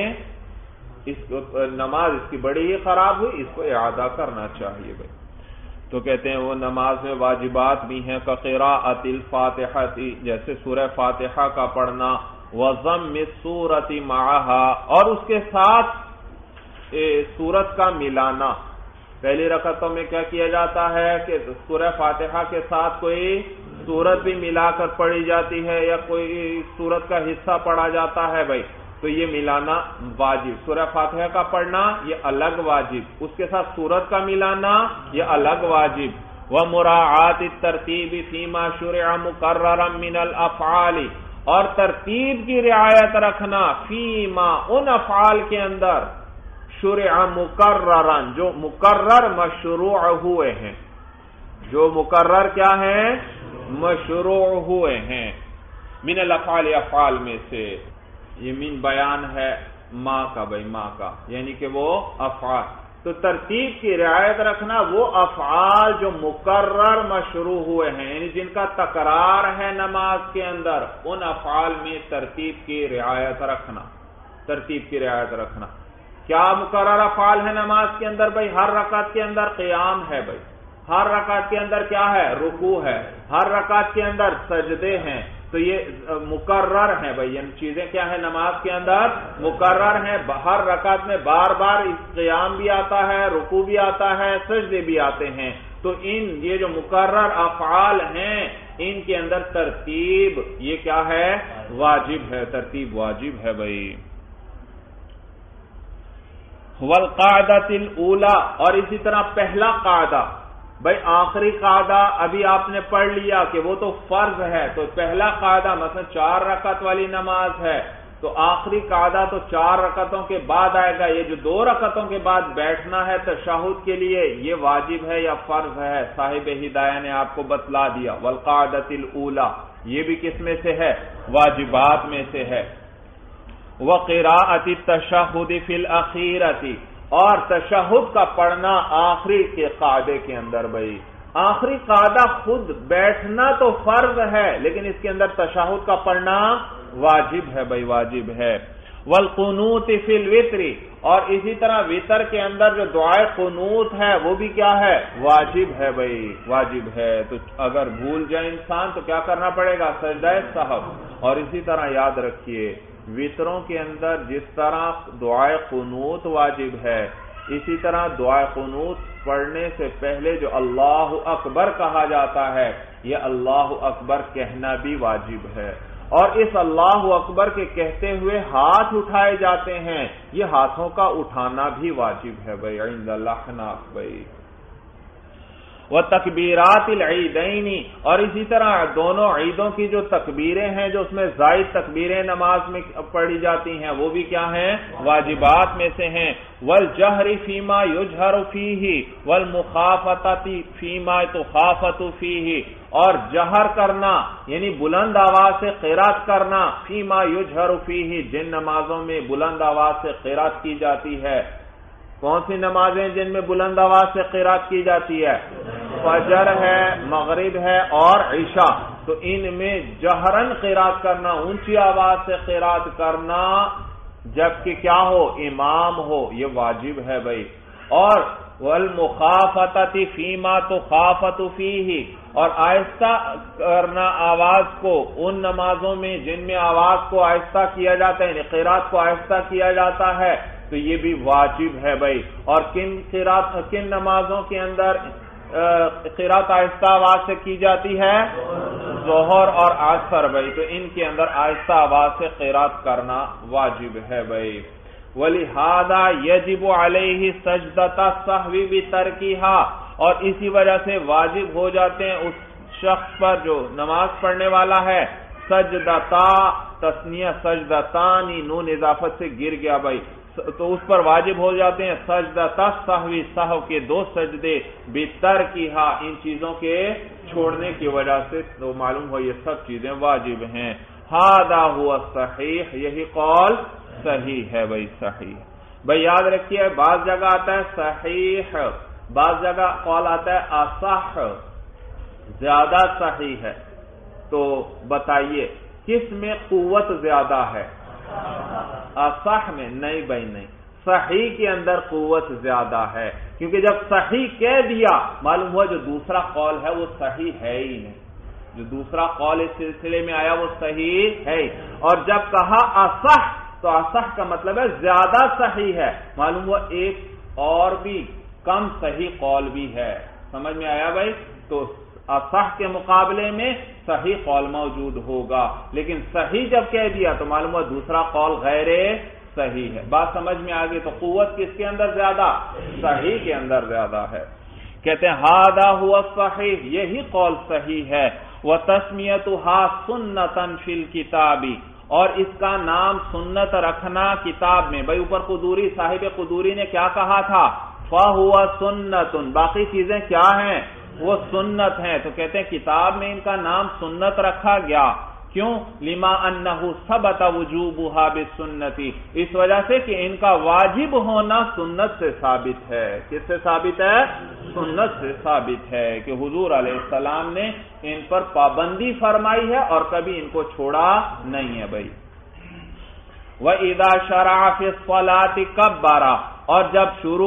نماز اس کی بڑی ہی خراب ہوئی، اس کو اعادہ کرنا چاہیے. بھائی تو کہتے ہیں وہ نماز میں واجبات بھی ہیں قراءۃ الفاتحہ، جیسے سورہ فاتحہ کا پڑھنا، وضم السورۃ معها، اور اس کے ساتھ سورت کا ملانا. پہلی رکعتوں میں کیا کیا جاتا ہے کہ سورہ فاتحہ کے ساتھ کوئی سورت بھی ملا کر پڑھی جاتی ہے یا کوئی سورت کا حصہ پڑھا جاتا ہے. بھائی تو یہ ملانا واجب، سورہ فاتحہ کا پڑھنا یہ الگ واجب، اس کے ساتھ سورت کا ملانا یہ الگ واجب. وَمُرَاعَاتِ التَّرْتِيبِ فِيمَا شُرِعَ مُقَرَّرًا مِنَ الْأَفْعَالِ، اور ترتیب کی رعایت رکھنا فیما ان افعال کے اندر شرع مقررن جو مقرر مشروع ہوئے ہیں، جو مقرر کیا ہیں؟ مشروع ہوئے ہیں. من الافعال، افعال میں سے، یہ من بیان ہے ماں کا. بھائی ماں کا یعنی کہ وہ افعال تو ترتیب کی رعایت رکھنا وہ افعال جو مقرر مشروع ہوئے ہیں، یعنی جن کا تکرار ہے نماز کے اندر، ان افعال میں ترتیب کی رعایت رکھنا، ترتیب کی رعایت رکھنا۔ کیا مقرر افعال ہے نماز کے اندر؟ بھائی ہر رکعت کے اندر قیام ہے، بھائی ہر رکعت کے اندر کیا ہے؟ رکوع ہے، ہر رکعت کے اندر سجدے ہیں، تو یہ مقرر ہیں بھائی، یہ چیزیں کیا ہے نماز کے اندر؟ مقرر ہیں۔ ہر رکعت میں بار بار قیام بھی آتا ہے، رکوع بھی آتا ہے، سجدے بھی آتے ہیں، تو یہ جو مقرر افعال ہیں ان کے اندر ترتیب یہ کیا ہے؟ واجب ہے، ترتیب واجب ہے بھائی۔ والقاعدۃ الاولی، اور اسی طرح پہلا قاعدہ، بھائی آخری قاعدہ ابھی آپ نے پڑھ لیا کہ وہ تو فرض ہے، تو پہلا قاعدہ مثلا 4 رکعت والی نماز ہے تو آخری قاعدہ تو 4 رکعتوں کے بعد آئے گا، یہ جو 2 رکعتوں کے بعد بیٹھنا ہے تشہد کے لیے یہ واجب ہے یا فرض ہے؟ صاحب ہدایہ نے آپ کو بتلا دیا۔ والقاعدۃ الاولی، یہ بھی کس میں سے ہے؟ واجبات میں سے ہے۔ وقراءۃ التشہد فی الاخیرۃ، اور تشہد کا پڑھنا آخری کے قاعدے کے اندر بھائی۔ آخری قاعدہ خود بیٹھنا تو فرض ہے لیکن اس کے اندر تشہد کا پڑھنا واجب ہے بھائی، واجب ہے۔ والقنوت فی الوتر، اور اسی طرح وتر کے اندر جو دعائے قنوت ہے وہ بھی کیا ہے؟ واجب ہے بھائی، واجب ہے۔ تو اگر بھول جائے انسان تو کیا کرنا پڑے گا؟ سجدہ سہو۔ اور اسی طرح یاد رکھیے وتروں کے اندر جس طرح دعائے قنوت واجب ہے، اسی طرح دعائے قنوت پڑھنے سے پہلے جو اللہ اکبر کہا جاتا ہے یہ اللہ اکبر کہنا بھی واجب ہے، اور اس اللہ اکبر کے کہتے ہوئے ہاتھ اٹھائے جاتے ہیں، یہ ہاتھوں کا اٹھانا بھی واجب ہے بھائی عند الاحناف بھائی۔ وتکبیرات العیدین، اور اسی طرح دونوں عیدوں کی جو تکبیریں ہیں جو اس میں زائد تکبیریں نماز میں پڑھی جاتی ہیں وہ بھی کیا ہیں؟ واجبات میں سے ہیں۔ والجہر فیما یجہر فیہ والمخافتۃ فیما تخافت فیہ، اور جہر کرنا یعنی بلند آواز سے قرات کرنا، فیما یجہر فیہ جن نمازوں میں بلند آواز سے قرات کی جاتی ہے۔ کون سی نمازیں جن میں بلند آواز سے قرات کی جاتی ہے؟ فجر ہے، مغرب ہے اور عشاء، تو ان میں جہرن قرات کرنا، اونچی آواز سے قرات کرنا جبکہ کیا ہو؟ امام ہو، یہ واجب ہے بھائی۔ اور والمخافتۃ فیما تخافت فیہ، اور آہستہ کرنا آواز کو ان نمازوں میں جن میں آواز کو آہستہ کیا جاتا ہے، یعنی قرات کو آہستہ کیا جاتا ہے، تو یہ بھی واجب ہے بھائی۔ اور کن نمازوں کے اندر قرات آہستہ آواز سے کی جاتی ہے؟ ظہر اور عصر بھائی، تو ان کے اندر آہستہ آواز سے قرات کرنا واجب ہے بھائی۔ وَلِهَذَا يَجِبُ عَلَيْهِ سَجْدَةَ السَّهْوِ بِتَرْكِهَا، اور اسی وجہ سے واجب ہو جاتے ہیں اس شخص پر جو نماز پڑھنے والا ہے سجدتا، تثنیہ سجدتانی، نون اضافت سے گر گیا بھائی، تو اس پر واجب ہو جاتے ہیں سجدۃ السہو، سہو کے 2 سجدے، بترکہا ان چیزوں کے چھوڑنے کی وجہ سے، تو معلوم ہو یہ سب چیزیں واجب ہیں۔ ھذا ھو الصحیح، یہی قول صحیح ہے بھائی، صحیح بھائی۔ یاد رکھیے بعض جگہ آتا ہے صحیح، بعض جگہ قول آتا ہے اصح، زیادہ صحیح ہے، تو بتائیے کس میں قوت زیادہ ہے؟ اصح میں؟ نہیں بھائی نہیں، صحیح کے اندر قوت زیادہ ہے، کیونکہ جب صحیح کہہ دیا معلوم ہوا جو دوسرا قول ہے وہ صحیح ہے ہی نہیں، جو دوسرا قول اس سلسلے میں آیا وہ صحیح ہے، اور جب کہا اصح تو اصح کا مطلب ہے زیادہ صحیح ہے، معلوم ہوا ایک اور بھی کم صحیح قول بھی ہے، سمجھ میں آیا بھائی؟ تو اصح کے مقابلے میں صحیح قول موجود ہوگا، لیکن صحیح جب کہہ دیا تو معلوم ہوا دوسرا قول غیر صحیح ہے۔ بات سمجھ میں آ گئی؟ تو قوت کس کے اندر زیادہ؟ صحیح کے اندر زیادہ ہے۔ کہتے ہیں ھذا ھو الصحیح، یہی قول صحیح ہے۔ وتسمیتھا سنتن فی الکتاب، اور اس کا نام سنت رکھنا کتاب میں، بھائی اوپر قدوری صاحب قدوری نے کیا کہا تھا؟ فَهُوَ سُنَّةٌ، باقی چیزیں کیا ہیں؟ وہ سنت ہیں، تو کہتے ہیں کتاب میں ان کا نام سنت رکھا گیا۔ کیوں؟ لما انہ ثبت وجوبها بالسنتی، اس وجہ سے کہ ان کا واجب ہونا سنت سے ثابت ہے۔ کس سے ثابت ہے؟ سنت سے ثابت ہے کہ حضور علیہ السلام نے ان پر پابندی فرمائی ہے اور کبھی ان کو چھوڑا نہیں ہے بھائی۔ وَإِذَا شَرَعَ فِي الصَّلَاةِ كَبَّرَ، اور جب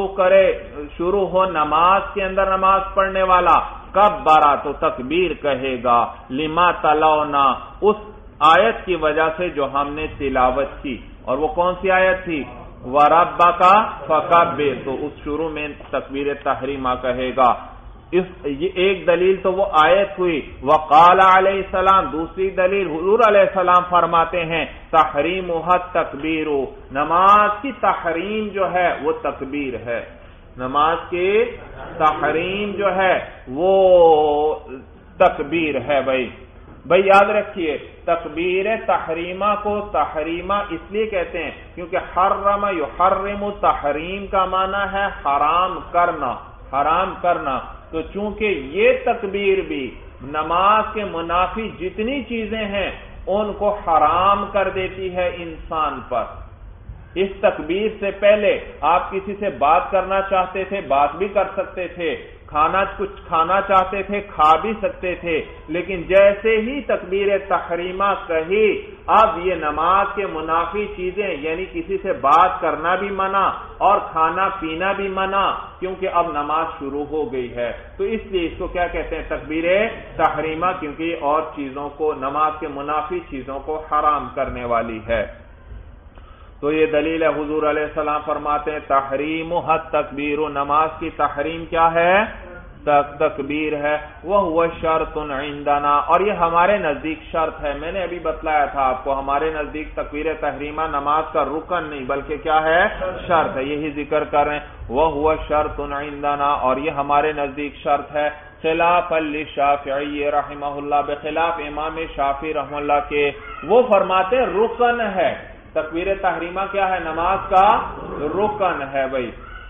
شروع ہو نماز کے اندر نماز پڑھنے والا، کبرا تو تکبیر کہے گا، لما تلونا، اس آیت کی وجہ سے جو ہم نے تلاوت کی، اور وہ کون سی آیت تھی؟ وَرَبَّكَ فَكَبِّرْ، تو اس شروع میں تکبیر تحریمہ کہے گا۔ یہ ایک دلیل تو وہ آیت ہوئی۔ وقال علیہ السلام، دوسری دلیل حضور علیہ السلام فرماتے ہیں تحریمها التکبیر، نماز کی تحریم جو ہے وہ تکبیر ہے، نماز کی تحریم جو ہے وہ تکبیر ہے بھائی یاد رکھیے، تکبیر تحریمہ کو تحریمہ اس لیے کہتے ہیں کیونکہ حرم یحرم، تحریم کا معنی ہے حرام کرنا، تو چونکہ یہ تکبیر بھی نماز کے منافی جتنی چیزیں ہیں ان کو حرام کر دیتی ہے انسان پر۔ اس تکبیر سے پہلے آپ کسی سے بات کرنا چاہتے تھے، بات بھی کر سکتے تھے، کچھ کھانا چاہتے تھے، کھا بھی سکتے تھے، لیکن جیسے ہی تکبیر تحریمہ کہی، اب یہ نماز کے منافی چیزیں یعنی کسی سے بات کرنا بھی منع اور کھانا پینا بھی منع، کیونکہ اب نماز شروع ہو گئی ہے، تو اس لیے اس کو کیا کہتے ہیں؟ تکبیر تحریمہ، کیونکہ یہ اور چیزوں کو، نماز کے منافی چیزوں کو حرام کرنے والی ہے۔ تو یہ دلیل ہے، حضور علیہ السلام فرماتے ہیں تحریمها التکبیر، نماز کی تحریم کیا ہے؟ تکبیر ہے۔ وَهُوَ شَرْطٌ عِندَنَا، اور یہ ہمارے نزدیک شرط ہے۔ میں نے ابھی بتلایا تھا آپ کو، ہمارے نزدیک تکبیر تحریمہ نماز کا رکن نہیں بلکہ کیا ہے؟ شرط ہے، یہی ذکر کر رہے ہیں وَهُوَ شَرْطٌ عِندَنَا، اور یہ ہمارے نزدیک شرط ہے۔ خلاف للشافعی رحمہ اللہ، بخلاف امام شافعی رحمہ اللہ کے، وہ فرماتے ہیں رکن ہے۔ تکبیر تحریمہ کیا ہے؟ نماز کا رکن ہے بھائی۔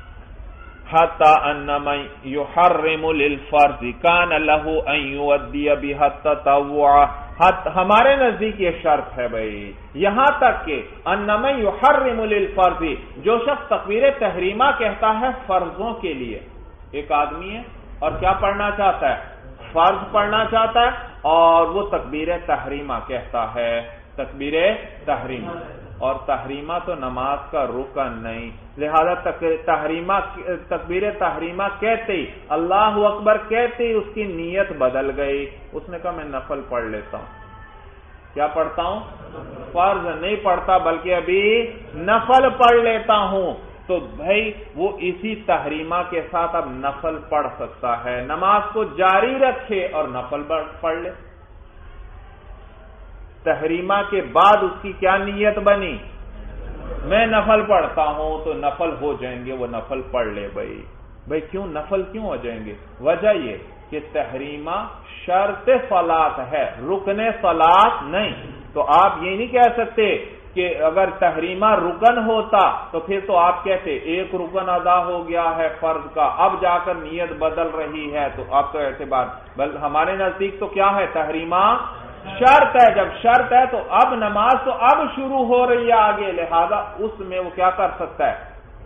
حتی ان من یحرم للفرض کان له ان یؤدی بها التطوع، ہمارے نزدیک یہ شرط ہے بھائی، یہاں تک کہ ان من یحرم للفرض، جو شخص تکبیر تحریمہ کہتا ہے فرضوں کے لیے، ایک آدمی ہے اور کیا پڑھنا چاہتا ہے؟ فرض پڑھنا چاہتا ہے، اور وہ تکبیر تحریمہ کہتا ہے، تکبیر تحریمہ، اور تحریمہ تو نماز کا رکن نہیں، لہذا تکبیر تحریمہ کہتے ہی، اللہ اکبر کہتے ہی اس کی نیت بدل گئی، اس نے کہا میں نفل پڑھ لیتا ہوں۔ کیا پڑھتا ہوں؟ فرض نہیں پڑھتا بلکہ ابھی نفل پڑھ لیتا ہوں، تو بھائی وہ اسی تحریمہ کے ساتھ اب نفل پڑھ سکتا ہے، نماز کو جاری رکھے اور نفل پڑھ لے۔ تحریمہ کے بعد اس کی کیا نیت بنی؟ میں نفل پڑھتا ہوں، تو نفل ہو جائیں گے، وہ نفل پڑھ لے بھائی کیوں نفل کیوں ہو جائیں گے؟ وجہ یہ کہ تحریمہ شرط صلاۃ ہے، رکن صلاۃ نہیں، تو آپ یہ نہیں کہہ سکتے کہ اگر تحریمہ رکن ہوتا تو پھر تو آپ کہتے ایک رکن ادا ہو گیا ہے فرض کا، اب جا کر نیت بدل رہی ہے، تو آپ کا اعتبار، ہمارے نزدیک تو کیا ہے؟ تحریمہ شرط ہے، جب شرط ہے تو اب نماز تو اب شروع ہو رہی ہے آگے، لہذا اس میں وہ کیا کر سکتا ہے؟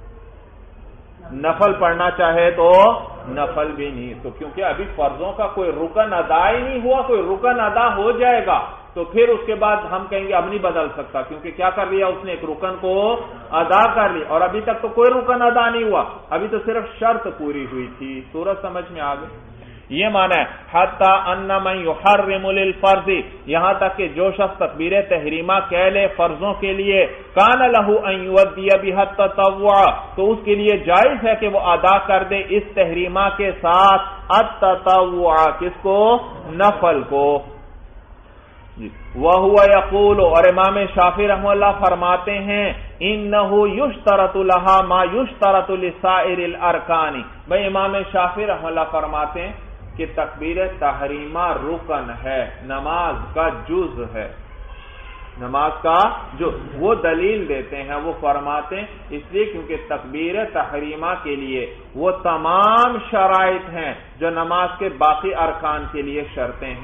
نفل پڑھنا چاہے تو نفل بھی نہیں، تو کیونکہ ابھی فرضوں کا کوئی رکن ادا ہی نہیں ہوا، کوئی رکن ادا ہو جائے گا تو پھر اس کے بعد ہم کہیں گے اب نہیں بدل سکتا، کیونکہ کیا کر لیا اس نے؟ ایک رکن کو ادا کر لی، اور ابھی تک تو کوئی رکن ادا نہیں ہوا، ابھی تو صرف شرط پوری ہوئی تھی۔ سورج سمجھ میں آ گئی؟ یہ معنی ہے حتی ان من یحرم للفرض، یہاں تک کہ جو شخص تکبیر تحریمہ کہہ لے فرضوں کے لیے، کان له ان یؤدی بها التطوع، تو اس کے لیے جائز ہے کہ وہ ادا کر دے اس تحریمہ کے ساتھ التطوع، کس کو؟ نفل کو۔ وَهُوَ يَقُولُ، اور امام شافعی رحمہ اللہ فرماتے ہیں إِنَّهُ يُشْتَرَطُ لَهَا مَا يُشْتَرَطُ لِسَائِرِ الْأَرْكَانِ، بھئی امام شافعی رحمہ اللہ فرماتے ہیں کہ تکبیر تحریمہ رکن ہے، نماز کا جز ہے، نماز کا جو وہ دلیل دیتے ہیں، وہ فرماتے ہیں اس لیے کیونکہ تکبیر تحریمہ کے لیے وہ تمام شرائط ہیں جو نماز کے باقی ارکان کے لیے شرطیں ہیں،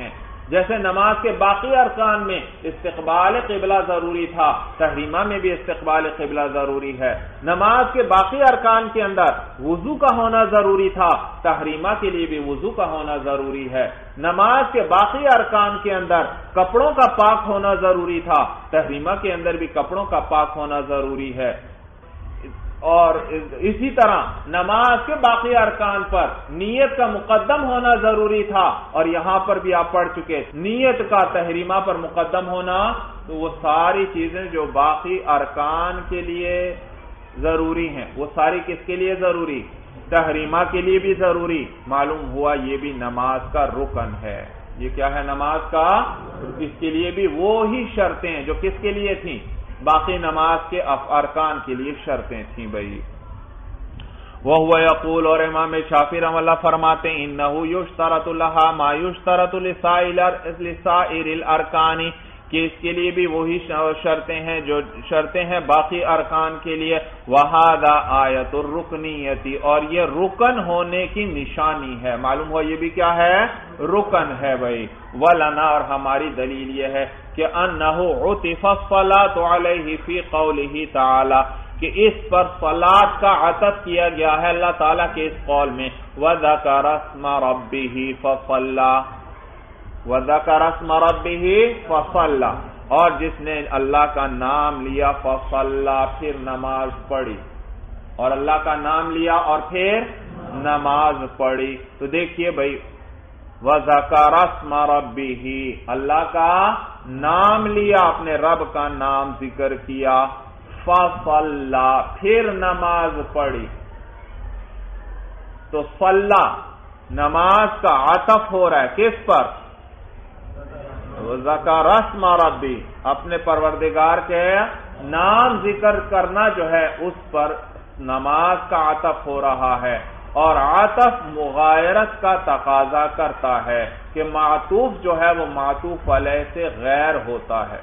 جیسے نماز کے باقی ارکان میں استقبال قبلہ ضروری تھا، تحریمہ میں بھی استقبال قبلہ ضروری ہے۔ نماز کے باقی ارکان کے اندر وضو کا ہونا ضروری تھا، تحریمہ کے لیے بھی وضو کا ہونا ضروری ہے۔ نماز کے باقی ارکان کے اندر کپڑوں کا پاک ہونا ضروری تھا، تحریمہ کے اندر بھی کپڑوں کا پاک ہونا ضروری ہے۔ اور اسی طرح نماز کے باقی ارکان پر نیت کا مقدم ہونا ضروری تھا، اور یہاں پر بھی آپ پڑھ چکے نیت کا تحریمہ پر مقدم ہونا۔ تو وہ ساری چیزیں جو باقی ارکان کے لیے ضروری ہیں وہ ساری کس کے لیے ضروری؟ تحریمہ کے لیے بھی ضروری۔ معلوم ہوا یہ بھی نماز کا رکن ہے۔ یہ کیا ہے نماز کا؟ اس کے لیے بھی وہی شرطیں ہیں جو کس کے لیے تھیں؟ باقی نماز کے ارکان کے لیے شرطیں تھیں بھائی۔ وَهُوَ يَقُولُ، اور امام شافعی رحمہ اللہ فرماتے ہیں إِنَّهُ يُشْتَرَطُ لَهَا مَا يُشْتَرَطُ لِسَائِرِ الْأَرْكَانِ، کہ اس کے لیے بھی وہی شرطیں ہیں جو شرطیں ہیں باقی ارکان کے لیے۔ وَهَذَا آیَةُ الرُّكْنِيَّةِ، اور یہ رکن ہونے کی نشانی ہے۔ معلوم ہوا یہ بھی کیا ہے؟ رکن ہے بھائی۔ وَلَنَا، اور ہماری دلیل یہ ہے کہ أَنَّهُ عُطِفَ الصَّلَاةُ عَلَيْهِ فِي قَوْلِهِ تَعَالَى، کہ اس پر صلاۃ کا عطف کیا گیا ہے اللہ تعالیٰ کے اس قول میں، وَذَكَرَ اسْمَ رَبِّهِ فَصَلَّى، وَذَكَرَ اسْمَ رَبِّهِ فَصَلَّى، اور جس نے اللہ کا نام لیا فَصَلَّى، پھر نماز پڑھی، اور اللہ کا نام لیا اور پھر نماز پڑھی۔ تو دیکھیے بھائی، وَذَكَرَ اسْمَ رَبِّهِ، اللہ کا نام لیا، اپنے رب کا نام ذکر کیا، فَصَلَّى، پھر نماز پڑھی۔ تو صلی نماز کا عطف ہو رہا ہے کس پر؟ ذکر اسم ربی، اپنے پروردگار کے نام ذکر کرنا جو ہے اس پر نماز کا عطف ہو رہا ہے، اور عطف مغایرت کا تقاضا کرتا ہے کہ معطوف جو ہے وہ معطوف علیہ سے غیر ہوتا ہے۔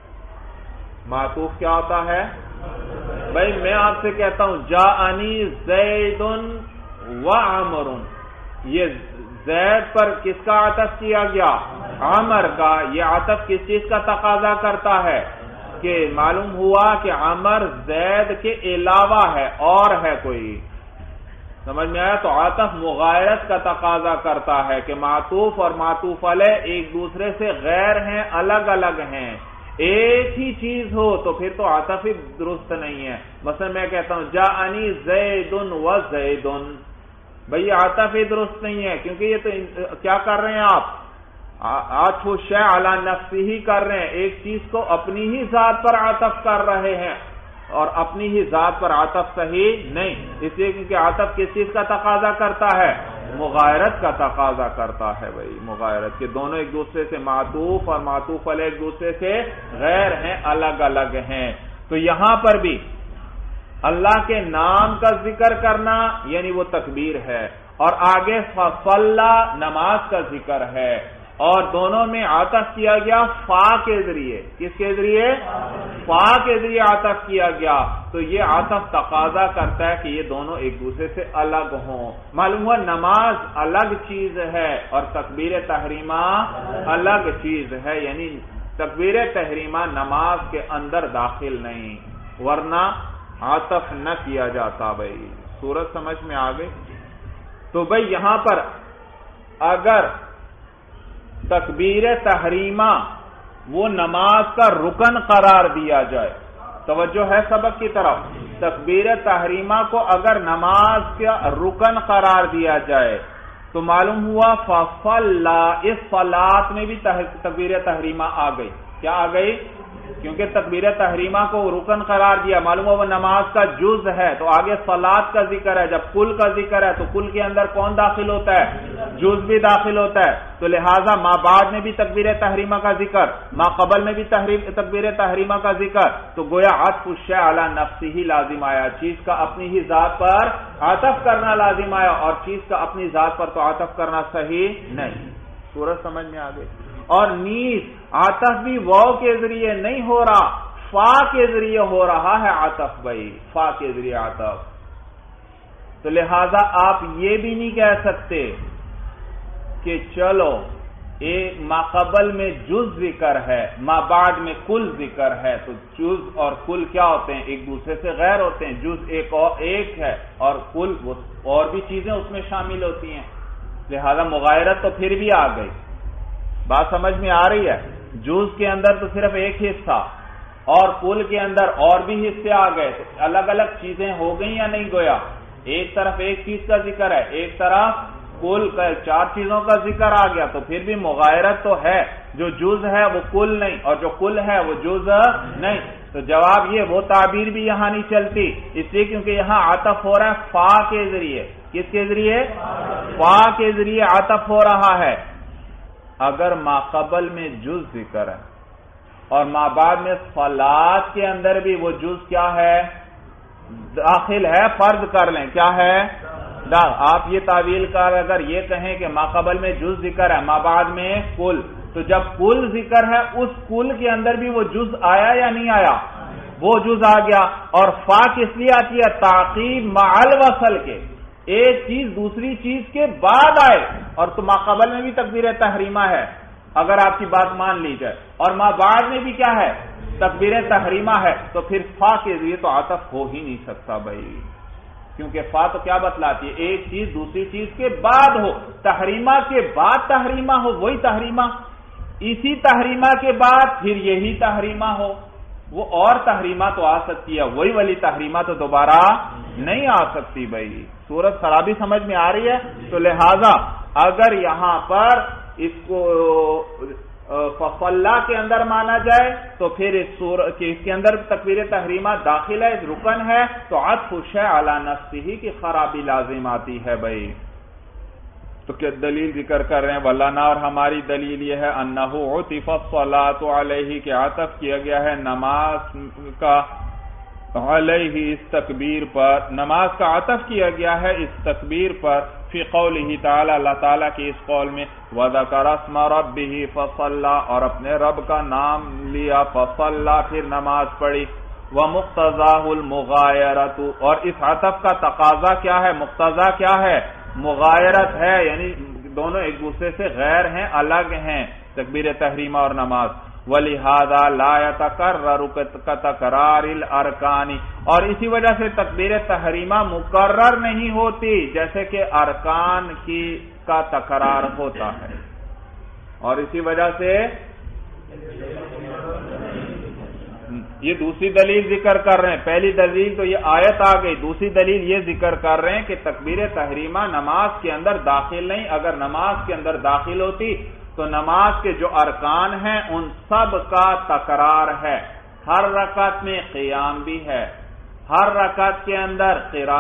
معطوف کیا ہوتا ہے بھائی؟ میں آپ سے کہتا ہوں جاءنی زید و عمر، یہ زید پر کس کا عطف کیا گیا؟ عمر کا۔ یہ عطف کس چیز کا تقاضا کرتا ہے؟ کہ معلوم ہوا کہ عمر زید کے علاوہ ہے اور ہے کوئی، سمجھ میں آیا؟ تو عطف مغایرت کا تقاضا کرتا ہے کہ معطوف اور معطوف علیہ ایک دوسرے سے غیر ہیں، الگ الگ ہیں۔ ایک ہی چیز ہو تو پھر تو عطف ہی درست نہیں ہے۔ مثلا میں کہتا ہوں جاءنی زید و زید، بھئی یہ عطف ہی درست نہیں ہے، کیونکہ یہ تو کیا کر رہے ہیں آپ؟ عطف الشیء علی نفسہ ہی کر رہے ہیں، ایک چیز کو اپنی ہی ذات پر عطف کر رہے ہیں، اور اپنی ہی ذات پر عطف صحیح نہیں، اس لیے کیونکہ عطف کس چیز کا تقاضا کرتا ہے؟ مغایرت کا تقاضا کرتا ہے بھائی، مغایرت کے دونوں ایک دوسرے سے معطوف اور معطوف علیہ ایک دوسرے سے غیر ہیں، الگ الگ ہیں۔ تو یہاں پر بھی اللہ کے نام کا ذکر کرنا یعنی وہ تکبیر ہے، اور آگے فصلی نماز کا ذکر ہے، اور دونوں میں عطف کیا گیا فا کے ذریعے۔ کس کے ذریعے؟ فا کے ذریعے عطف کیا گیا۔ تو یہ عطف تقاضا کرتا ہے کہ یہ دونوں ایک دوسرے سے الگ ہوں۔ معلوم ہوا نماز الگ چیز ہے اور تکبیر تحریمہ الگ چیز ہے، یعنی تکبیر تحریمہ نماز کے اندر داخل نہیں، ورنہ عطف نہ کیا جاتا بھائی۔ صورت سمجھ میں آ گئی؟ تو بھائی یہاں پر اگر تکبیر تحریمہ وہ نماز کا رکن قرار دیا جائے، توجہ ہے سبق کی طرف، تکبیر تحریمہ کو اگر نماز کا رکن قرار دیا جائے تو معلوم ہوا فصلی، اس صلاۃ میں بھی تکبیر تحریمہ آ گئی۔ کیا آ گئی؟ کیونکہ تکبیر تحریمہ کو رکن قرار دیا، معلوم ہوا وہ نماز کا جز ہے، تو آگے صلاۃ کا ذکر ہے، جب کل کا ذکر ہے تو کل کے اندر کون داخل ہوتا ہے؟ جز بھی داخل ہوتا ہے۔ تو لہٰذا ما بعد میں بھی تکبیر تحریمہ کا ذکر، ما قبل میں بھی تکبیر تحریمہ کا ذکر، تو گویا عطف الشیء علی نفسہ ہی لازم آیا، چیز کا اپنی ہی ذات پر عطف کرنا لازم آیا، اور چیز کا اپنی ذات پر تو عطف کرنا صحیح نہیں۔ صورت سمجھ میں آ گئی؟ اور نیز عطف بھی واو کے ذریعے نہیں ہو رہا، فا کے ذریعے ہو رہا ہے عطف بھائی، فا کے ذریعے عطف۔ تو لہذا آپ یہ بھی نہیں کہہ سکتے کہ چلو ماقبل میں جز ذکر ہے، ما بعد میں کل ذکر ہے، تو جز اور کل کیا ہوتے ہیں؟ ایک دوسرے سے غیر ہوتے ہیں. جز ایک ہے اور کل اور بھی چیزیں اس میں شامل ہوتی ہیں، لہذا مغایرت تو پھر بھی آ گئی. بات سمجھ میں آ رہی ہے؟ جز کے اندر تو صرف ایک حصہ اور کل کے اندر اور بھی حصے آ گئے، تو الگ الگ چیزیں ہو گئیں یا نہیں گویا؟ ایک طرف ایک چیز کا ذکر ہے، ایک طرف کل کا 4 چیزوں کا ذکر آ گیا، تو پھر بھی مغایرت تو ہے. جو جز ہے وہ کل نہیں، اور جو کل ہے وہ جز نہیں. تو جواب یہ، وہ تعبیر بھی یہاں نہیں چلتی، اس لیے کیونکہ یہاں عطف ہو رہا ہے فا کے ذریعے. کس کے ذریعے؟ فا کے ذریعے عطف ہو رہا ہے. اگر ماقبل میں جز ذکر ہے اور ما بعد میں صلات کے اندر بھی وہ جز کیا ہے؟ داخل ہے. فرض کر لیں کیا ہے؟ آپ یہ تعویل کر اگر یہ کہیں کہ ماقبل میں جز ذکر ہے، ما بعد میں کل، تو جب کل ذکر ہے اس کل کے اندر بھی وہ جز آیا یا نہیں آیا؟ وہ جز آ گیا. اور فا کس لیے آتی ہے؟ تعقیب مع الوصل کے، ایک چیز دوسری چیز کے بعد آئے. اور تو ماقبل میں بھی تکبیر تحریمہ ہے اگر آپ کی بات مان لی جائے، اور ما بعد میں بھی کیا ہے؟ تکبیر تحریمہ ہے. تو پھر فا کے ذریعے تو عطف ہو ہی نہیں سکتا بھائی، کیونکہ فا تو کیا بتلاتی ہے؟ ایک چیز دوسری چیز کے بعد ہو. تحریمہ کے بعد تحریمہ ہو، وہی تحریمہ، اسی تحریمہ کے بعد پھر یہی تحریمہ ہو. وہ اور تحریمہ تو آ سکتی ہے، وہی والی تحریمہ تو دوبارہ نہیں آ سکتی بھائی. صورت خرابی سمجھ میں آ رہی ہے؟ تو لہذا اگر یہاں پر اس کو فصلہ کے اندر مانا جائے تو پھر اس کے اندر تکبیر تحریمہ داخل ہے، رکن ہے، تو عطف شیء علی نفسہ کی خرابی لازم آتی ہے بھائی. تو کیا دلیل ذکر کر رہے ہیں؟ وَلَنَا، اور ہماری دلیل یہ ہے، أَنَّهُ عُطِفَ الصَّلَاةُ عَلَيْهِ کہ عطف کیا گیا ہے نماز کا علیہ اس تکبیر پر، نماز کا عطف کیا گیا ہے اس تکبیر پر، فی قولہ تعالی، اللہ تعالیٰ کے اس قول میں، وَذَكَرَ اسْمَ رَبِّهِ فَصَلَّى، اور اپنے رب کا نام لیا، فَصَلَّى پھر نماز پڑھی، وَمُقْتَضَاهُ الْمُغَایَرَةُ، اور اس عطف کا تقاضا کیا ہے؟ مقتضا کیا ہے؟ مغایرت ہے، یعنی دونوں ایک دوسرے سے غیر ہیں، الگ ہیں، تکبیر تحریمہ اور نماز. وَلِهَذَا لَا يَتَكَرَّرُ كَتَكْرَارِ الْأَرْكَانِ، اور اسی وجہ سے تکبیر تحریمہ مکرر نہیں ہوتی جیسے کہ ارکان کا تکرار ہوتا ہے. اور اسی وجہ سے یہ دوسری دلیل ذکر کر رہے ہیں. پہلی دلیل تو یہ آیت آ گئی، دوسری دلیل یہ ذکر کر رہے ہیں کہ تکبیر تحریمہ نماز کے اندر داخل نہیں. اگر نماز کے اندر داخل ہوتی تو نماز کے جو ارکان ہیں ان سب کا تکرار ہے. ہر رکعت میں قیام بھی ہے، ہر رکعت کے اندر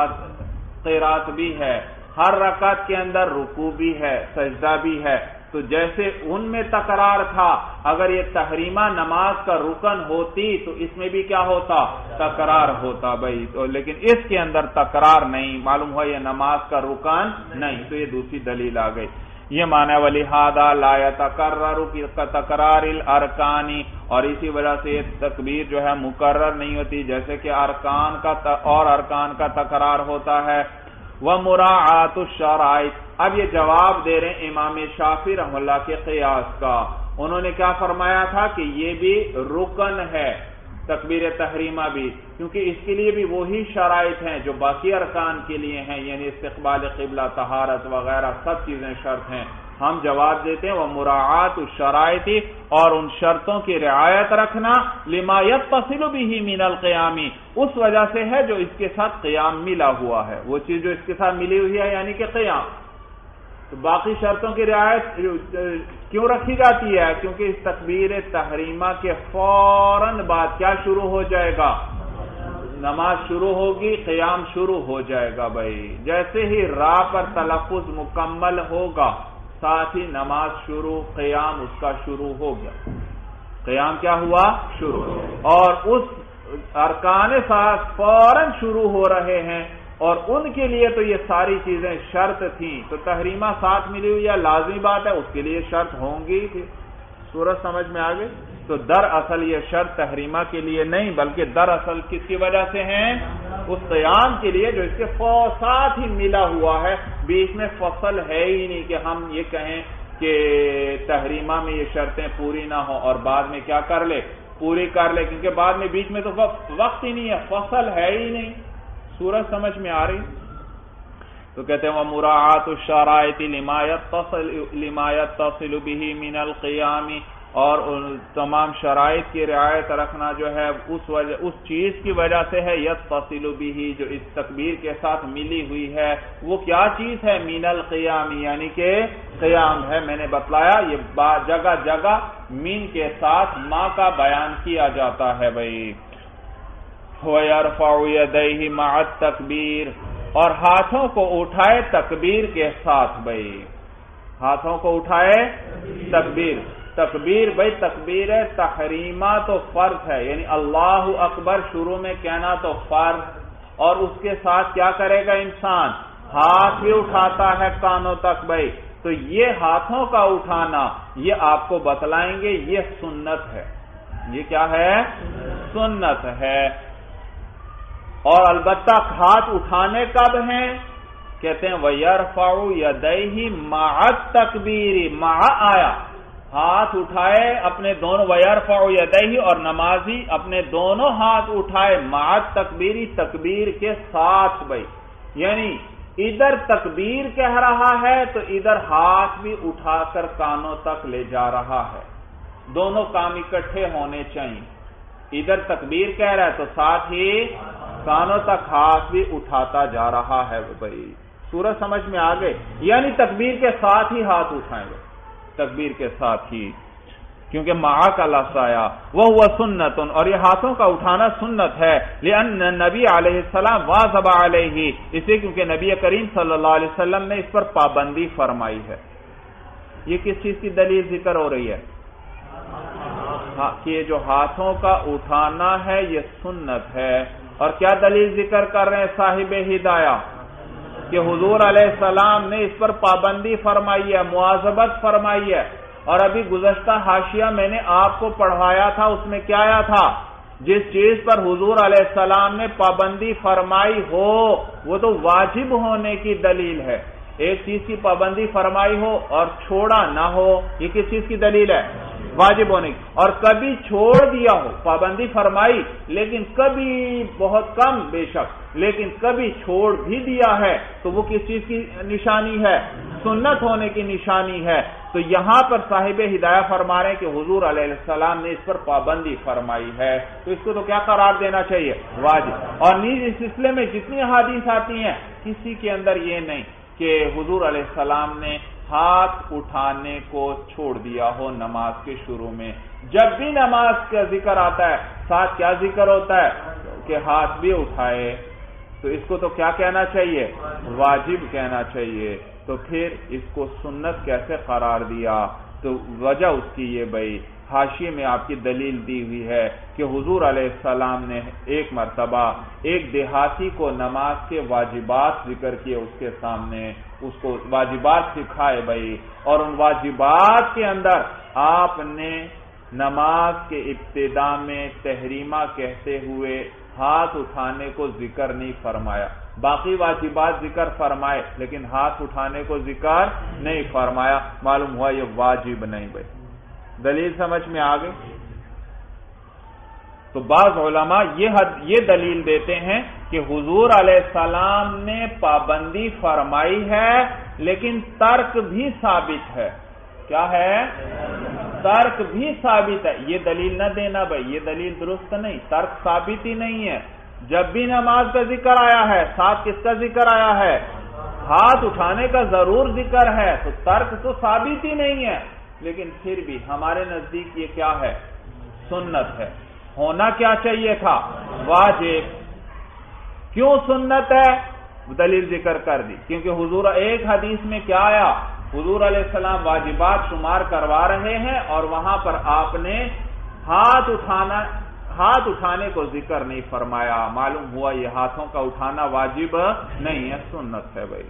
قرات بھی ہے، ہر رکعت کے اندر رکوع بھی ہے، سجدہ بھی ہے. تو جیسے ان میں تکرار تھا، اگر یہ تحریمہ نماز کا رکن ہوتی تو اس میں بھی کیا ہوتا؟ تکرار ہوتا بھائی. تو لیکن اس کے اندر تکرار نہیں، معلوم ہوا یہ نماز کا رکن نہیں، تو یہ دوسری دلیل آ گئی. یہ معنی وَلِهَذَا لَا يَتَكَرَّرُ كَتَكْرَارِ الْأَرْكَانِ، اور اسی وجہ سے یہ تکبیر جو ہے مکرر نہیں ہوتی جیسے کہ ارکان کا تکرار ہوتا ہے. وَمُرَاعَاتُ الشَّرَائِطِ، اب یہ جواب دے رہے ہیں امام شافعی رحمہ اللہ کے قیاس کا. انہوں نے کیا فرمایا تھا کہ یہ بھی رکن ہے تکبیر تحریمہ بھی، کیونکہ اس کے لیے بھی وہی شرائط ہیں جو باقی ارکان کے لیے ہیں، یعنی استقبال قبلہ، طہارت وغیرہ سب چیزیں شرط ہیں. ہم جواب دیتے ہیں وَمُرَاعَاتُ الشَّرَائِطِ، اور ان شرطوں کی رعایت رکھنا، لِمَا يَتَّصِلُ بِهِ مِنَ الْقِيَامِ، اس وجہ سے ہے جو اس کے ساتھ قیام ملا ہوا ہے، وہ چیز جو اس کے ساتھ ملی ہوئی ہے یعنی کہ قیام. تو باقی شرطوں کی رعایت کیوں رکھی جاتی ہے؟ کیونکہ اس تکبیر تحریمہ کے فوراً بعد کیا شروع ہو جائے گا؟ نماز شروع ہوگی، قیام شروع ہو جائے گا بھائی. جیسے ہی را پر تلفظ مکمل ہوگا ساتھ ہی نماز شروع، قیام اس کا شروع ہو گیا. قیام کیا ہوا؟ شروع. اور اس ارکان ساتھ فوراً شروع ہو رہے ہیں، اور ان کے لیے تو یہ ساری چیزیں شرط تھیں. تو تحریمہ ساتھ ملی ہوئی یا لازمی بات ہے، اس کے لیے شرط ہوں گی. سورج سمجھ میں آ گئی؟ تو دراصل یہ شرط تحریمہ کے لیے نہیں بلکہ دراصل کس کی وجہ سے ہیں؟ اس قیام کے لیے جو اس کے ساتھ ہی ملا ہوا ہے. بیچ میں فصل ہے ہی نہیں کہ ہم یہ کہیں کہ تحریمہ میں یہ شرطیں پوری نہ ہوں اور بعد میں کیا کر لے، پوری کر لے، کیونکہ بعد میں بیچ میں تو وقت ہی نہیں ہے، فصل ہے ہی نہیں۔ سورج سمجھ میں آ رہی؟ تو کہتے ہیں وَمُرَاعَاتُ الشَّرَائِطِ لِمَا يَتَّصِلُ بِهِ مِنَ الْقِيَامِ، اور تمام شرائط کی رعایت رکھنا جو ہے اس چیز کی وجہ سے ہے، يَتَّصِلُ بِهِ، جو اس تکبیر کے ساتھ ملی ہوئی ہے۔ وہ کیا چیز ہے؟ مِنَ الْقِيَامِ، یعنی کہ قیام ہے۔ میں نے بتلایا یہ جگہ جگہ مین کے ساتھ ما کا بیان کیا جاتا ہے بھائی۔ وَيَرْفَعُ يَدَيْهِ مَعَ التَّكْبِيرِ، اور ہاتھوں کو اٹھائے تکبیر کے ساتھ بھائی، ہاتھوں کو اٹھائے تکبیر بھائی، تکبیر تحریمہ تو فرض ہے، یعنی اللہ اکبر شروع میں کہنا تو فرض، اور اس کے ساتھ کیا کرے گا انسان؟ ہاتھ بھی اٹھاتا ہے کانوں تک بھائی۔ تو یہ ہاتھوں کا اٹھانا یہ آپ کو بتلائیں گے، یہ سنت ہے۔ یہ کیا ہے؟ سنت ہے۔ اور البتہ ہاتھ اٹھانے کب ہیں؟ کہتے ہیں وَيَرْفَعُ يَدَيْهِ مَعَ التَّكْبِيرِ، مع آیا، ہاتھ اٹھائے اپنے دونوں، وَيَرْفَعُ يَدَيْهِ، اور نمازی اپنے دونوں ہاتھ اٹھائے مع التَّكْبِيرِ، تکبیر کے ساتھ بھائی، یعنی ادھر تکبیر کہہ رہا ہے تو ادھر ہاتھ بھی اٹھا کر کانوں تک لے جا رہا ہے، دونوں کام اکٹھے ہونے چاہیے۔ ادھر تکبیر کہہ رہا ہے تو ساتھ ہی کانوں تک ہاتھ بھی اٹھاتا جا رہا ہے بھائی۔ سورج سمجھ میں آ گئے؟ یعنی تکبیر کے ساتھ ہی ہاتھ اٹھائیں گے، تکبیر کے ساتھ ہی، کیونکہ معا کا لفظ آیا۔ وَهُوَ سُنَّةٌ، اور یہ ہاتھوں کا اٹھانا سنت ہے، لِأَنَّ النَّبِيَّ علیہ السلام وَاظَبَ عَلَيْهِ، اسے کیونکہ نبی کریم صلی اللہ علیہ وسلم نے اس پر پابندی فرمائی ہے۔ یہ کس چیز کی دلیل ذکر ہو رہی ہے؟ کہ یہ جو ہاتھوں کا اٹھانا ہے یہ سنت ہے۔ اور کیا دلیل ذکر کر رہے ہیں صاحب ہدایہ؟ کہ حضور علیہ السلام نے اس پر پابندی فرمائی ہے، مواظبت فرمائی ہے۔ اور ابھی گزشتہ حاشیہ میں نے آپ کو پڑھایا تھا، اس میں کیا آیا تھا؟ جس چیز پر حضور علیہ السلام نے پابندی فرمائی ہو وہ تو واجب ہونے کی دلیل ہے۔ ایک چیز کی پابندی فرمائی ہو اور چھوڑا نہ ہو، یہ کس چیز کی دلیل ہے؟ واجب ہونے کی۔ اور کبھی چھوڑ دیا ہو، پابندی فرمائی لیکن کبھی بہت کم بے شک، لیکن کبھی چھوڑ بھی دیا ہے تو وہ کس چیز کی نشانی ہے؟ سنت ہونے کی نشانی ہے۔ تو یہاں پر صاحب ہدایہ فرما رہے ہیں کہ حضور علیہ السلام نے اس پر پابندی فرمائی ہے، تو اس کو تو کیا قرار دینا چاہیے؟ واجب۔ اور نیز اس سلسلے میں جتنی حدیث آتی ہیں کسی کے اندر یہ نہیں کہ حضور علیہ السلام نے ہاتھ اٹھانے کو چھوڑ دیا ہو نماز کے شروع میں۔ جب بھی نماز کا ذکر آتا ہے ساتھ کیا ذکر ہوتا ہے؟ کہ ہاتھ بھی اٹھائے، تو اس کو تو کیا کہنا چاہیے؟ واجب کہنا چاہیے۔ تو پھر اس کو سنت کیسے قرار دیا؟ تو وجہ اس کی یہ بھائی، حاشیے میں آپ کی دلیل دی ہوئی ہے کہ حضور علیہ السلام نے ایک مرتبہ ایک دیہاتی کو نماز کے واجبات ذکر کیے، اس کے سامنے اس کو واجبات سکھائے بھائی، اور ان واجبات کے اندر آپ نے نماز کے ابتدا میں تحریمہ کہتے ہوئے ہاتھ اٹھانے کو ذکر نہیں فرمایا، باقی واجبات ذکر فرمائے لیکن ہاتھ اٹھانے کو ذکر نہیں فرمایا۔ معلوم ہوا یہ واجب نہیں بھائی۔ دلیل سمجھ میں آ گئی؟ تو بعض علماء یہ دلیل دیتے ہیں کہ حضور علیہ السلام نے پابندی فرمائی ہے لیکن ترک بھی ثابت ہے۔ کیا ہے؟ ترک بھی ثابت ہے۔ یہ دلیل نہ دینا بھائی، یہ دلیل درست نہیں، ترک ثابت ہی نہیں ہے۔ جب بھی نماز کا ذکر آیا ہے ساتھ کس کا ذکر آیا ہے؟ ہاتھ اٹھانے کا ضرور ذکر ہے، تو ترک تو ثابت ہی نہیں ہے، لیکن پھر بھی ہمارے نزدیک یہ کیا ہے؟ سنت ہے۔ ہونا کیا چاہیے تھا؟ واجب۔ کیوں سنت ہے؟ دلیل ذکر کر دی، کیونکہ حضور ایک حدیث میں کیا آیا؟ حضور علیہ السلام واجبات شمار کروا رہے ہیں اور وہاں پر آپ نے ہاتھ اٹھانے کو ذکر نہیں فرمایا۔ معلوم ہوا یہ ہاتھوں کا اٹھانا واجب نہیں ہے، سنت ہے بھائی۔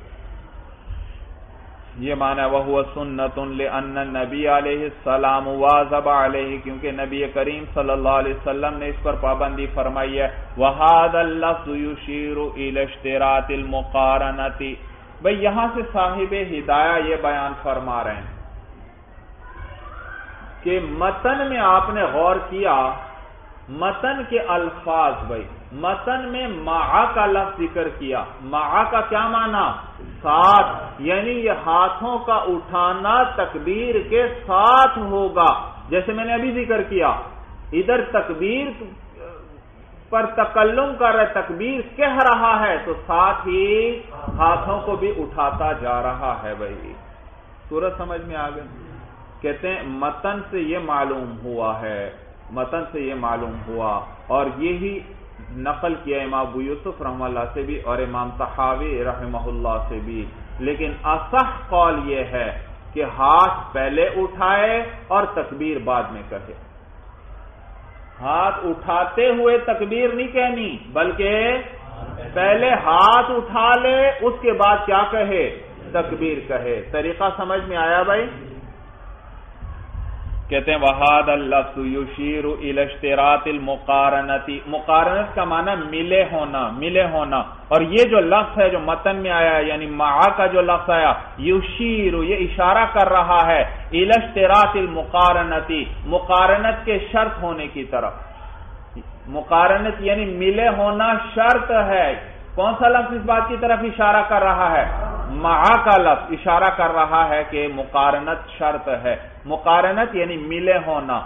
یہ معنی وَهُوَ سُنَّةٌ لِأَنَّ النَّبِيَّ علیہ السلام وَاظَبَ علیہ، کیونکہ نبی کریم صلی اللہ علیہ وسلم نے اس پر پابندی فرمائی ہے۔ وَهَذَا اللَّفْظُ يُشِيرُ إِلَى اشْتِرَاطِ الْمُقَارَنَةِ، بھئی یہاں سے صاحب ہدایہ یہ بیان فرما رہے ہیں کہ متن میں آپ نے غور کیا، متن کے الفاظ بھائی، متن میں معا کا لفظ ذکر کیا، معا کا کیا معنی؟ ساتھ، یعنی یہ ہاتھوں کا اٹھانا تکبیر کے ساتھ ہوگا، جیسے میں نے ابھی ذکر کیا، ادھر تکبیر پر تکلم کر رہا ہے، تکبیر کہہ رہا ہے تو ساتھ ہی ہاتھوں کو بھی اٹھاتا جا رہا ہے بھائی۔ سورج سمجھ میں آ گئی؟ کہتے ہیں متن سے یہ معلوم ہوا ہے، متن سے یہ معلوم ہوا، اور یہی نقل کیا امام ابو یوسف رحمہ اللہ سے بھی اور امام طحاوی رحمہ اللہ سے بھی، لیکن اصح قول یہ ہے کہ ہاتھ پہلے اٹھائے اور تکبیر بعد میں کہے۔ ہاتھ اٹھاتے ہوئے تکبیر نہیں کہنی، بلکہ پہلے ہاتھ اٹھا لے، اس کے بعد کیا کہے؟ تکبیر کہے۔ طریقہ سمجھ میں آیا بھائی؟ کہتے ہیں وَهَذَا اللَّفْظُ يُشِيرُ إِلَى اشْتِرَاطِ الْمُقَارَنَةِ، مقارنت کا معنی ملے ہونا، ملے ہونا، اور یہ جو لفظ ہے جو متن میں آیا یعنی معا کا جو لفظ آیا، یشیر، یہ اشارہ کر رہا ہے إِلَى اشْتِرَاطِ الْمُقَارَنَةِ، مقارنت کے شرط ہونے کی طرف۔ مقارنت یعنی ملے ہونا شرط ہے۔ کون سا لفظ اس بات کی طرف اشارہ کر رہا ہے؟ معا کا لفظ اشارہ کر رہا ہے کہ مقارنت شرط ہے۔ مقارنت یعنی ملے ہونا۔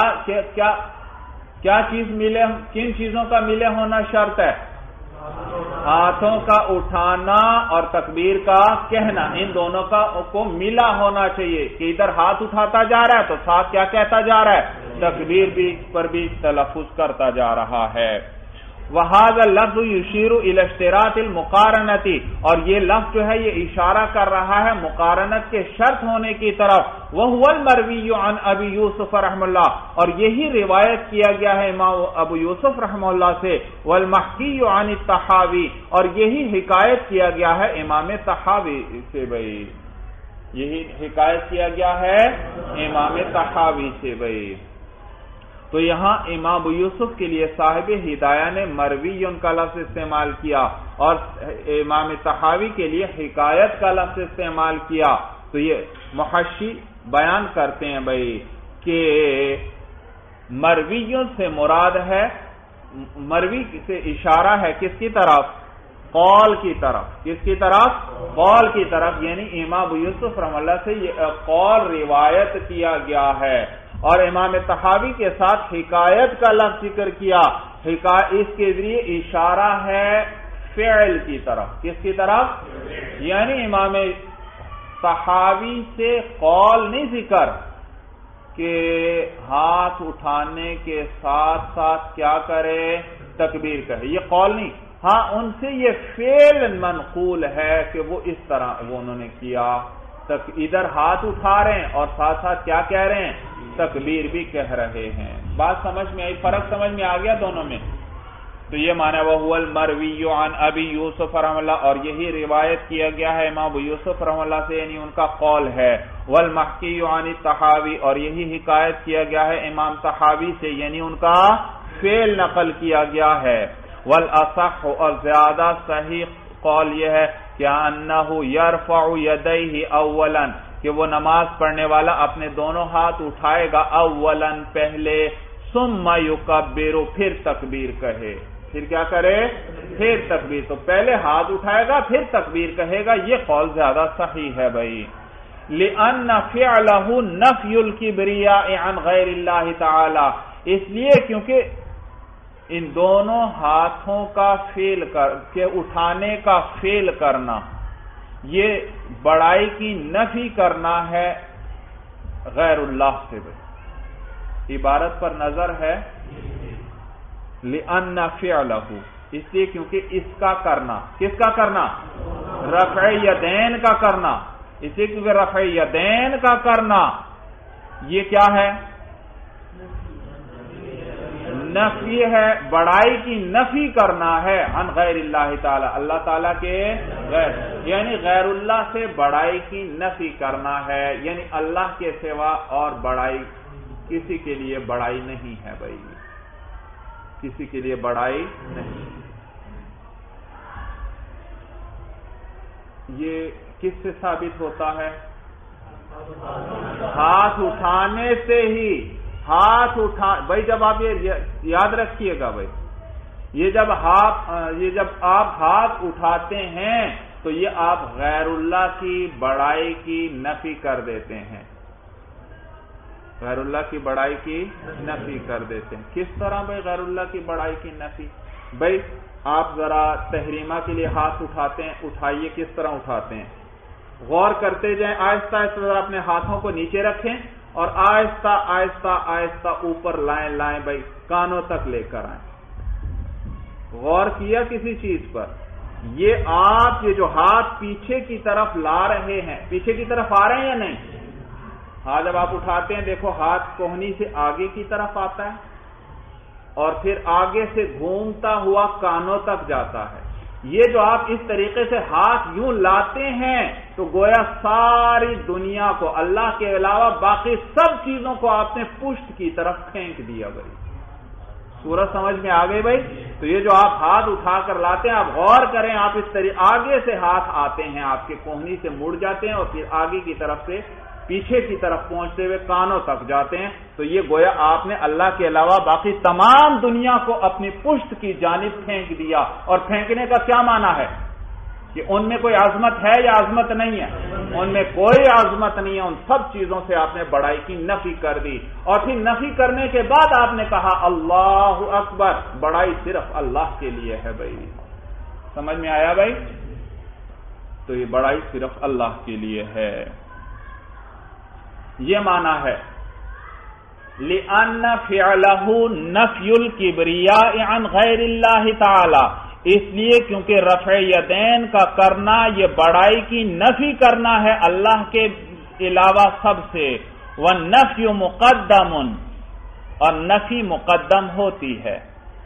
کیا چیز ملے، کن چیزوں کا ملے ہونا شرط ہے؟ ہاتھوں کا اٹھانا اور تکبیر کا کہنا، ان دونوں کا کو ملا ہونا چاہیے کہ ادھر ہاتھ اٹھاتا جا رہا ہے تو ساتھ کیا کہتا جا رہا ہے؟ تکبیر بھی پر بھی تلفظ کرتا جا رہا ہے۔ وَهَذَا اللَّفْظُ يُشِيرُ إِلَى اشْتِرَاطِ الْمُقَارَنَةِ، اور یہ لفظ جو ہے یہ اشارہ کر رہا ہے مقارنت کے شرط ہونے کی طرف۔ وَهُوَ الْمَرْوِيُّ عَنْ أَبِي يُوسُفَ رحمہ اللہ، اور یہی روایت کیا گیا ہے امام ابو یوسف رحمہ اللہ سے، وَالْمَحْكِيُّ عَنِ الطَّحَاوِي، اور یہی حکایت کیا گیا ہے امام طحاوی سے بھائی، یہی حکایت کیا گیا ہے امام طحاوی سے بھائی۔ تو یہاں امام ابو یوسف کے لیے صاحب ہدایہ نے مروی کا لفظ استعمال کیا اور امام طحاوی کے لیے حکایت کا لفظ استعمال کیا۔ تو یہ محشی بیان کرتے ہیں بھائی کہ مرویوں سے مراد ہے، مروی سے اشارہ ہے کس کی طرف؟ قول کی طرف۔ کس کی طرف؟ قول کی طرف، یعنی امام ابو یوسف رحمہ اللہ سے یہ قول روایت کیا گیا ہے، اور امام طحاوی کے ساتھ حکایت کا لفظ ذکر کیا، اس کے ذریعے اشارہ ہے فعل کی طرف۔ کس کی طرف؟ یعنی امام طحاوی سے قول نہیں ذکر کہ ہاتھ اٹھانے کے ساتھ ساتھ کیا کرے؟ تکبیر کہے، یہ قول نہیں، ہاں ان سے یہ فعل منقول ہے کہ وہ اس طرح وہ انہوں نے کیا، ادھر ہاتھ اٹھا رہے ہیں اور ساتھ ساتھ کیا کہہ رہے ہیں؟ تکبیر بھی کہہ رہے ہیں۔ بات سمجھ میں آئی؟ فرق سمجھ میں آ گیا دونوں میں؟ تو یہ معنی وَهُوَ الْمَرْوِيُّ عَنْ أَبِي يُوسُفَ رحمہ اللہ، اور یہی روایت کیا گیا ہے امام ابو یوسف رحمہ اللہ سے، یعنی ان کا قول ہے۔ وَالْمَحْكِيُّ عَنِ الطَّحَاوِي، اور یہی حکایت کیا گیا ہے امام طحاوی سے، یعنی ان کا فعل نقل کیا گیا ہے۔ وَالْأَصَحُّ، اور زیادہ صحیح قول یہ ہے کہ أَنَّهُ يَرْفَعُ يَدَيْهِ أَوَّلًا، کہ وہ نماز پڑھنے والا اپنے دونوں ہاتھ اٹھائے گا اولاً پہلے، ثم یکبر، پھر تکبیر کہے، پھر کیا کرے؟ پھر تکبیر، تو پہلے ہاتھ اٹھائے گا پھر تکبیر کہے گا، یہ قول زیادہ صحیح ہے بھائی۔ لأن فعلہ نفی الکبریاء عن غیر اللہ تعالی، اس لیے کیونکہ ان دونوں ہاتھوں کا فعل کے اٹھانے کا فعل کرنا یہ بڑائی کی نفی کرنا ہے غیر اللہ سے بھائی۔ عبارت پر نظر ہے لأن فعلہ، اس لیے کیونکہ اس کا کرنا، کس کا کرنا؟ رفع یدین کا کرنا، اس لیے کیونکہ رفع یدین کا کرنا یہ کیا ہے؟ نفی ہے، بڑائی کی نفی کرنا ہے عن غیر اللہ تعالی، اللہ تعالی کے غیر، یعنی غیر اللہ سے بڑائی کی نفی کرنا ہے، یعنی اللہ کے سوا اور بڑائی کسی کے لیے بڑائی نہیں ہے بھائی، کسی کے لیے بڑائی نہیں۔ یہ کس سے ثابت ہوتا ہے؟ ہاتھ اٹھانے سے ہی، ہاتھ اٹھا بھائی جب آپ یہ یاد رکھیے گا بھائی، یہ جب آپ ہاتھ اٹھاتے ہیں تو یہ آپ غیر اللہ کی بڑائی کی نفی کر دیتے ہیں، غیر اللہ کی بڑائی کی نفی کر دیتے ہیں۔ کس طرح بھائی غیر اللہ کی بڑائی کی نفی؟ بھائی آپ ذرا تحریمہ کے لیے ہاتھ اٹھاتے ہیں، اٹھائیے، کس طرح اٹھاتے ہیں؟ غور کرتے جائیں، آہستہ آہستہ ذرا اپنے ہاتھوں کو نیچے رکھیں اور آہستہ آہستہ آہستہ اوپر لائیں بھائی، کانوں تک لے کر آئیں۔ غور کیا کسی چیز پر؟ یہ آپ یہ جو ہاتھ پیچھے کی طرف لا رہے ہیں، پیچھے کی طرف آ رہے ہیں یا نہیں؟ ہاں، جب آپ اٹھاتے ہیں دیکھو ہاتھ کوہنی سے آگے کی طرف آتا ہے اور پھر آگے سے گھومتا ہوا کانوں تک جاتا ہے۔ یہ جو آپ اس طریقے سے ہاتھ یوں لاتے ہیں تو گویا ساری دنیا کو، اللہ کے علاوہ باقی سب چیزوں کو آپ نے پشت کی طرف پھینک دیا بھائی۔ سورج سمجھ میں آ گئی بھائی؟ تو یہ جو آپ ہاتھ اٹھا کر لاتے ہیں، آپ غور کریں، آپ اس طریقے آگے سے ہاتھ آتے ہیں، آپ کے کوہنی سے مڑ جاتے ہیں اور پھر آگے کی طرف سے پیچھے کی طرف پہنچتے ہوئے کانوں تک جاتے ہیں، تو یہ گویا آپ نے اللہ کے علاوہ باقی تمام دنیا کو اپنی پشت کی جانب پھینک دیا۔ اور پھینکنے کا کیا معنی ہے؟ کہ ان میں کوئی عظمت ہے یا عظمت نہیں ہے؟ ان میں کوئی عظمت نہیں ہے، ان سب چیزوں سے آپ نے بڑائی کی نفی کر دی۔ اور پھر نفی کرنے کے بعد آپ نے کہا اللہ اکبر، بڑائی صرف اللہ کے لیے ہے بھائی۔ سمجھ میں آیا بھائی؟ تو یہ بڑائی صرف اللہ کے لیے ہے، یہ معنی ہے۔ لِأَنَّ فِعْلَهُ نَفْيُ الْكِبْرِيَاءِ عَنْ غَيْرِ اللَّهِ تَعَالَى، اس لیے کیونکہ رفع یدین کا کرنا یہ بڑائی کی نفی کرنا ہے اللہ کے علاوہ سب سے۔ وَالنَّفْيُ مُقَدَّمٌ، اور نفی مقدم ہوتی ہے۔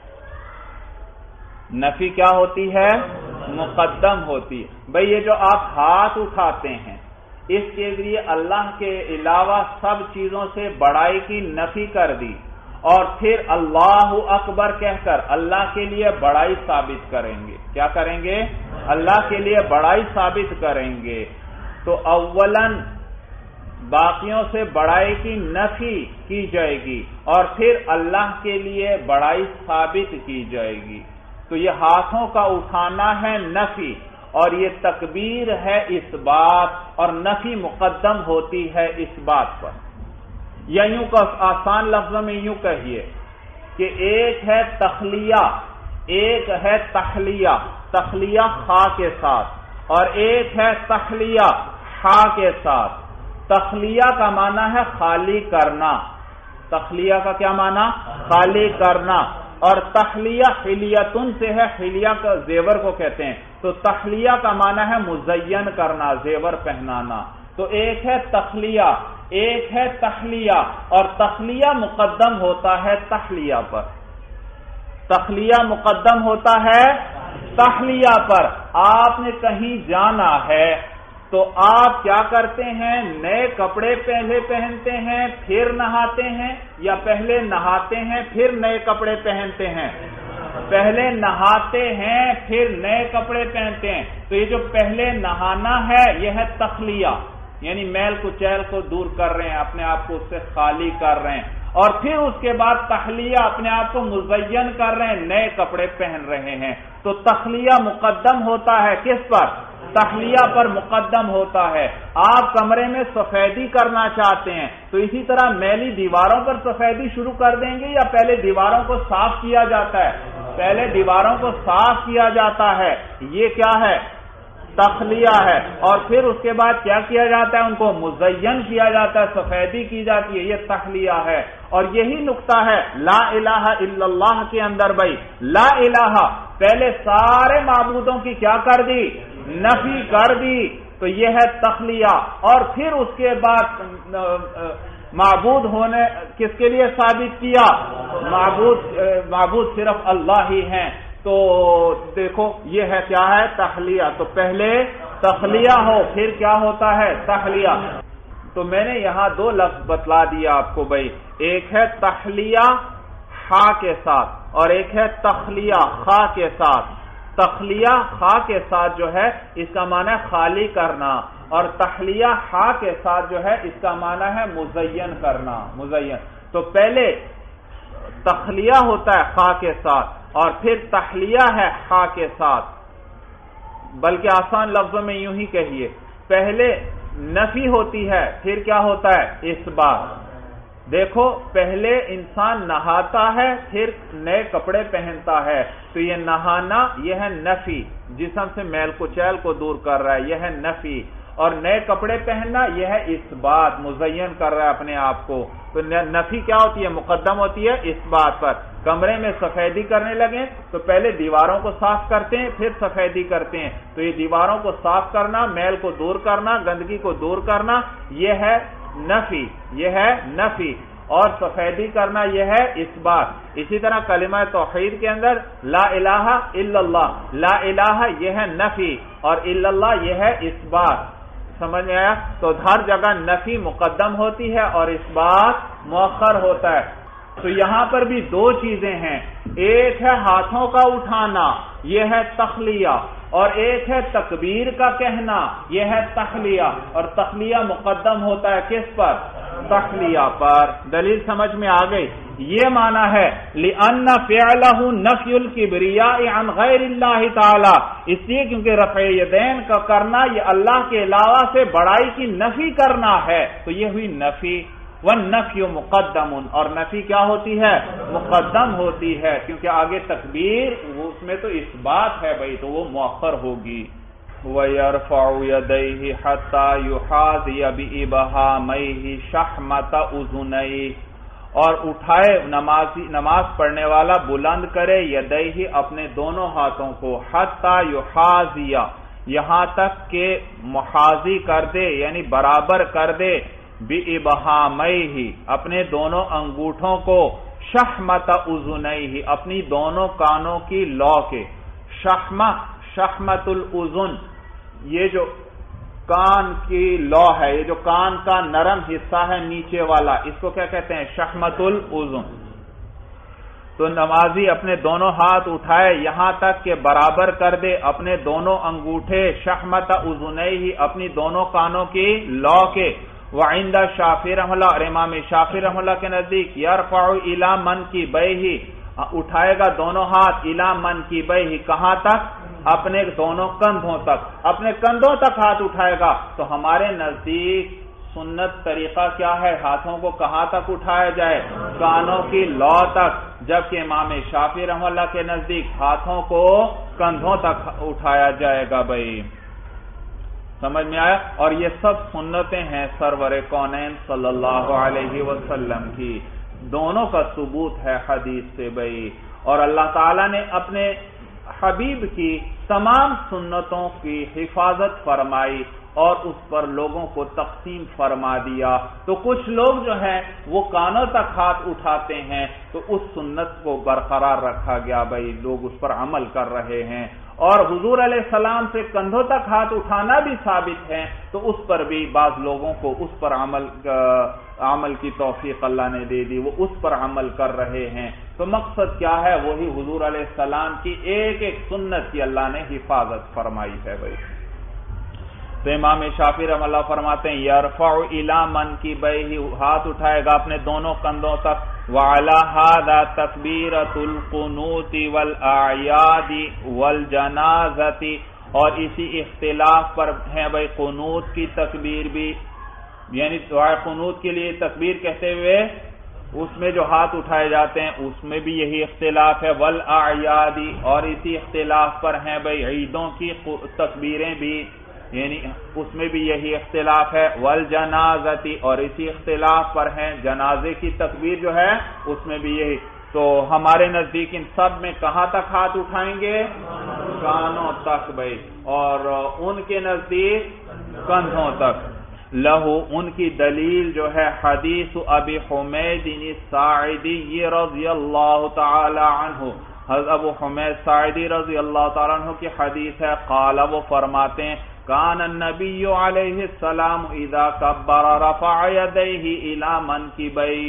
نفی کیا ہوتی ہے؟ مقدم ہوتی ہے۔ بھئی یہ جو آپ ہاتھ اٹھاتے ہیں، اس کے لیے اللہ کے علاوہ سب چیزوں سے بڑائی کی نفی کر دی اور پھر اللہ اکبر کہہ کر اللہ کے لیے بڑائی ثابت کریں گے۔ کیا کریں گے؟ اللہ کے لیے بڑائی ثابت کریں گے۔ تو اولاً باقیوں سے بڑائی کی نفی کی جائے گی اور پھر اللہ کے لیے بڑائی ثابت کی جائے گی۔ تو یہ ہاتھوں کا اٹھانا ہے نفی اور یہ تکبیر ہے اس بات، اور نفی مقدم ہوتی ہے اس بات پر۔ یا یوں کہ آسان لفظوں میں یوں کہیے کہ ایک ہے تخلیہ، ایک ہے تخلیہ، تخلیہ خا کے ساتھ، اور ایک ہے تخلیہ خا کے ساتھ۔ تخلیہ کا معنی ہے خالی کرنا، تخلیہ کا کیا معنی؟ خالی کرنا۔ اور تخلیہ حلیتن سے ہے، حلیہ کا زیور کو کہتے ہیں، تو تخلیہ کا معنی ہے مزین کرنا، زیور پہنانا۔ تو ایک ہے تخلیہ، ایک ہے تخلیہ، اور تخلیہ مقدم ہوتا ہے تخلیہ پر، تخلیہ مقدم ہوتا ہے تخلیہ پر۔ آپ نے کہیں جانا ہے تو آپ کیا کرتے ہیں؟ نئے کپڑے پہلے پہنتے ہیں پھر نہاتے ہیں، یا پہلے نہاتے ہیں پھر نئے کپڑے پہنتے ہیں؟ پہلے نہاتے ہیں پھر نئے کپڑے پہنتے ہیں۔ تو یہ جو پہلے نہانا ہے یہ ہے تخلیہ، یعنی میل کچیل کو دور کر رہے ہیں، اپنے آپ کو اس سے خالی کر رہے ہیں، اور پھر اس کے بعد تخلیہ، اپنے آپ کو مزین کر رہے ہیں، نئے کپڑے پہن رہے ہیں۔ تو تخلیہ مقدم ہوتا ہے کس پر؟ تخلیہ پر مقدم ہوتا ہے۔ آپ کمرے میں سفیدی کرنا چاہتے ہیں تو اسی طرح میلی دیواروں پر سفیدی شروع کر دیں گے یا پہلے دیواروں کو صاف کیا جاتا ہے؟ پہلے دیواروں کو صاف کیا جاتا ہے، یہ کیا ہے؟ تخلیہ ہے۔ اور پھر اس کے بعد کیا کیا جاتا ہے؟ ان کو مزین کیا جاتا ہے، سفیدی کی جاتی ہے، یہ تخلیہ ہے۔ اور یہی نقطہ ہے لا الہ الا اللہ کے اندر بھائی، لا الہ پہلے سارے معبودوں کی کیا کر دی؟ نفی کر دی، تو یہ ہے تخلیہ۔ اور پھر اس کے بعد معبود ہونے کس کے لیے ثابت کیا؟ معبود صرف اللہ ہی ہیں۔ تو دیکھو یہ ہے کیا ہے؟ تخلیہ۔ تو پہلے تخلیہ ہو پھر کیا ہوتا ہے؟ تخلیہ۔ تو میں نے یہاں دو لفظ بتلا دیا آپ کو بھائی، ایک ہے تخلیہ خا کے ساتھ اور ایک ہے تخلیہ خا کے ساتھ۔ تخلیہ خا کے ساتھ جو ہے اس کا معنی ہے خالی کرنا، اور تحلیہ ہا کے ساتھ جو ہے اس کا معنی ہے مزین کرنا، مزین۔ تو پہلے تخلیہ ہوتا ہے خا کے ساتھ اور پھر تحلیہ ہے ہا کے ساتھ، بلکہ آسان لفظوں میں یوں ہی کہیے، پہلے نفی ہوتی ہے پھر کیا ہوتا ہے اثبات۔ دیکھو پہلے انسان نہاتا ہے پھر نئے کپڑے پہنتا ہے، تو یہ نہانا یہ ہے نفی، جسم سے میل کچیل کو دور کر رہا ہے، یہ ہے نفی، اور نئے کپڑے پہننا یہ ہے اثبات، مزین کر رہا ہے اپنے آپ کو۔ تو نفی کیا ہوتی ہے؟ مقدم ہوتی ہے اثبات پر۔ کمرے میں سفیدی کرنے لگے تو پہلے دیواروں کو صاف کرتے ہیں پھر سفیدی کرتے ہیں، تو یہ دیواروں کو صاف کرنا، میل کو دور کرنا، گندگی کو دور کرنا یہ ہے نفی، یہ ہے نفی، اور سفیدی کرنا یہ ہے اثبات۔ اسی طرح کلمہ توحید کے اندر لا الہ الا اللہ، لا الہ یہ ہے نفی اور الا اللہ یہ ہے اثبات، سمجھ میں آیا؟ تو ہر جگہ نفی مقدم ہوتی ہے اور اثبات مؤخر ہوتا ہے۔ تو یہاں پر بھی دو چیزیں ہیں، ایک ہے ہاتھوں کا اٹھانا یہ ہے تخلیہ، اور ایک ہے تکبیر کا کہنا یہ ہے تخلیہ، اور تخلیہ مقدم ہوتا ہے کس پر؟ تخلیہ پر۔ دلیل سمجھ میں آ گئی؟ یہ معنی ہے لِأَنَّ فِعْلَهُ نَفْيُ الْكِبْرِيَاءِ عَنْ غَيْرِ اللَّهِ تَعَالَى، اس لیے کیونکہ رفع یدین کا کرنا یہ اللہ کے علاوہ سے بڑائی کی نفی کرنا ہے، تو یہ ہوئی نفی۔ وَالنَّفْيُ مُقَدَّمٌ، اور نفی کیا ہوتی ہے؟ مقدم ہوتی ہے، کیونکہ آگے تکبیر اس میں تو اثبات ہے بھائی، تو وہ مؤخر ہوگی۔ وَيَرْفَعُ يَدَيْهِ حَتَّى يُحَاذِيَ بِإِبْهَامَيْهِ شَحْمَةَ أُذُنَيْهِ، اور اٹھائے نماز پڑھنے والا بلند کرے یدیہ اپنے دونوں ہاتھوں کو، حَتَّى يُحَاذِيَ یہاں تک کہ محاذی کر دے یعنی برابر کر دے، بِإِبْهَامَيْهِ اپنے دونوں انگوٹھوں کو، شحمت اذنیہ اپنی دونوں کانوں کی لو کے، شحمت الاذن یہ جو کان کی لو ہے، یہ جو کان کا نرم حصہ ہے نیچے والا، اس کو کیا کہتے ہیں؟ شحمت الاذن۔ تو نمازی اپنے دونوں ہاتھ اٹھائے یہاں تک کہ برابر کر دے اپنے دونوں انگوٹھے، شحمت اذنیہ اپنی دونوں کانوں کی لو کے۔ وعند شافعی رحمہ اللہ، اور امام شافعی رحمہ اللہ کے نزدیک یرفع الی منکبیہ اٹھائے گا دونوں ہاتھ، الی منکبیہ کہاں تک؟ اپنے دونوں کندھوں تک، اپنے کندھوں تک ہاتھ اٹھائے گا۔ تو ہمارے نزدیک سنت طریقہ کیا ہے؟ ہاتھوں کو کہاں تک اٹھایا جائے؟ کانوں کی لو تک، جبکہ امام شافعی رحمہ اللہ کے نزدیک ہاتھوں کو کندھوں تک اٹھایا جائے گا بھائی، سمجھ میں آیا؟ اور یہ سب سنتیں ہیں سرور کونین صلی اللہ علیہ وسلم کی، دونوں کا ثبوت ہے حدیث سے بھائی، اور اللہ تعالیٰ نے اپنے حبیب کی تمام سنتوں کی حفاظت فرمائی اور اس پر لوگوں کو تقسیم فرما دیا۔ تو کچھ لوگ جو ہیں وہ کانوں تک ہاتھ اٹھاتے ہیں، تو اس سنت کو برقرار رکھا گیا بھائی، لوگ اس پر عمل کر رہے ہیں، اور حضور علیہ السلام سے کندھوں تک ہاتھ اٹھانا بھی ثابت ہے، تو اس پر بھی بعض لوگوں کو اس پر عمل کی توفیق اللہ نے دے دی، وہ اس پر عمل کر رہے ہیں۔ تو مقصد کیا ہے؟ وہی حضور علیہ السلام کی ایک ایک سنت کی اللہ نے حفاظت فرمائی ہے بھائی۔ تو امام شافعی رحمہ اللہ فرماتے ہیں یرفع الی منکبیہ ہاتھ اٹھائے گا اپنے دونوں کندھوں تک، وعلی ھذا تکبیرۃ القنوت والاعیاد والجنازۃ، اور اسی اختلاف پر ہے بھائی قنوت کی تکبیر بھی، یعنی دعائے قنوت کے لیے تکبیر کہتے ہوئے اس میں جو ہاتھ اٹھائے جاتے ہیں اس میں بھی یہی اختلاف ہے، والاعیاد اور اسی اختلاف پر ہیں بھائی عیدوں کی تکبیریں بھی، یعنی اس میں بھی یہی اختلاف ہے، والجنازتی اور اسی اختلاف پر ہیں جنازے کی تکبیر جو ہے اس میں بھی یہی۔ تو ہمارے نزدیک ان سب میں کہاں تک ہاتھ اٹھائیں گے؟ کانوں تک بھائی، اور ان کے نزدیک کندھوں تک۔ لہو ان کی دلیل جو ہے حدیث ابی حمید الساعدی رضی اللہ تعالی عنہ، حضرت ابو حمید ساعدی رضی اللہ تعالی عنہ کی حدیث ہے، قال وہ فرماتے ہیں کان النبی علیہ السلام اذا کبر رفع یدیہ الی منکبیہ،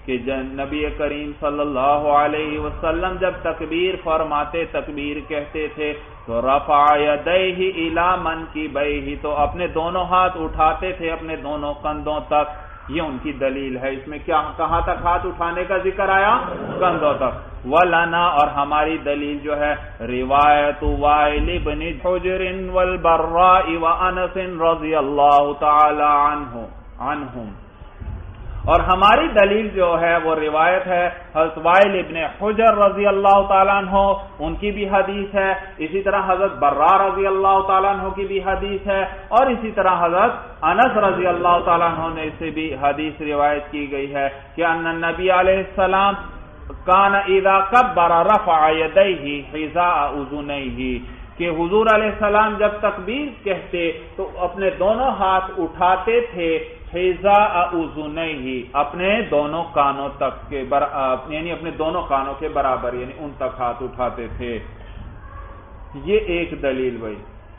کہ نبی کریم صلی اللہ علیہ وسلم جب تکبیر فرماتے، تکبیر کہتے تھے تو رفع یدیہ الی منکبیہ، تو اپنے دونوں ہاتھ اٹھاتے تھے اپنے دونوں کندھوں تک. یہ ان کی دلیل ہے. اس میں کیا کہاں تک ہاتھ اٹھانے کا ذکر آیا؟ کندھوں تک. وَلَنَا، اور ہماری دلیل جو ہے روایت وائل بن حجر والبراء وانس رضی اللہ تعالی عنہم، اور ہماری دلیل جو ہے وہ روایت ہے حضرت وائل ابن حجر رضی اللہ تعالیٰ عنہ، ان کی بھی حدیث ہے. اسی طرح حضرت برا رضی اللہ تعالیٰ عنہ کی بھی حدیث ہے، اور اسی طرح حضرت انس رضی اللہ تعالیٰ عنہ نے سے بھی حدیث روایت کی گئی ہے کہ ان النبی علیہ السلام کان اذا کبر رفع یدیہ حذاء اذنیہ، کہ حضور علیہ السلام جب تکبیر کہتے تو اپنے دونوں ہاتھ اٹھاتے تھے حذاء اذنیہ، اپنے دونوں کانوں تک کے یعنی اپنے دونوں کانوں کے برابر، یعنی ان تک ہاتھ اٹھاتے تھے. یہ ایک دلیل بھائی.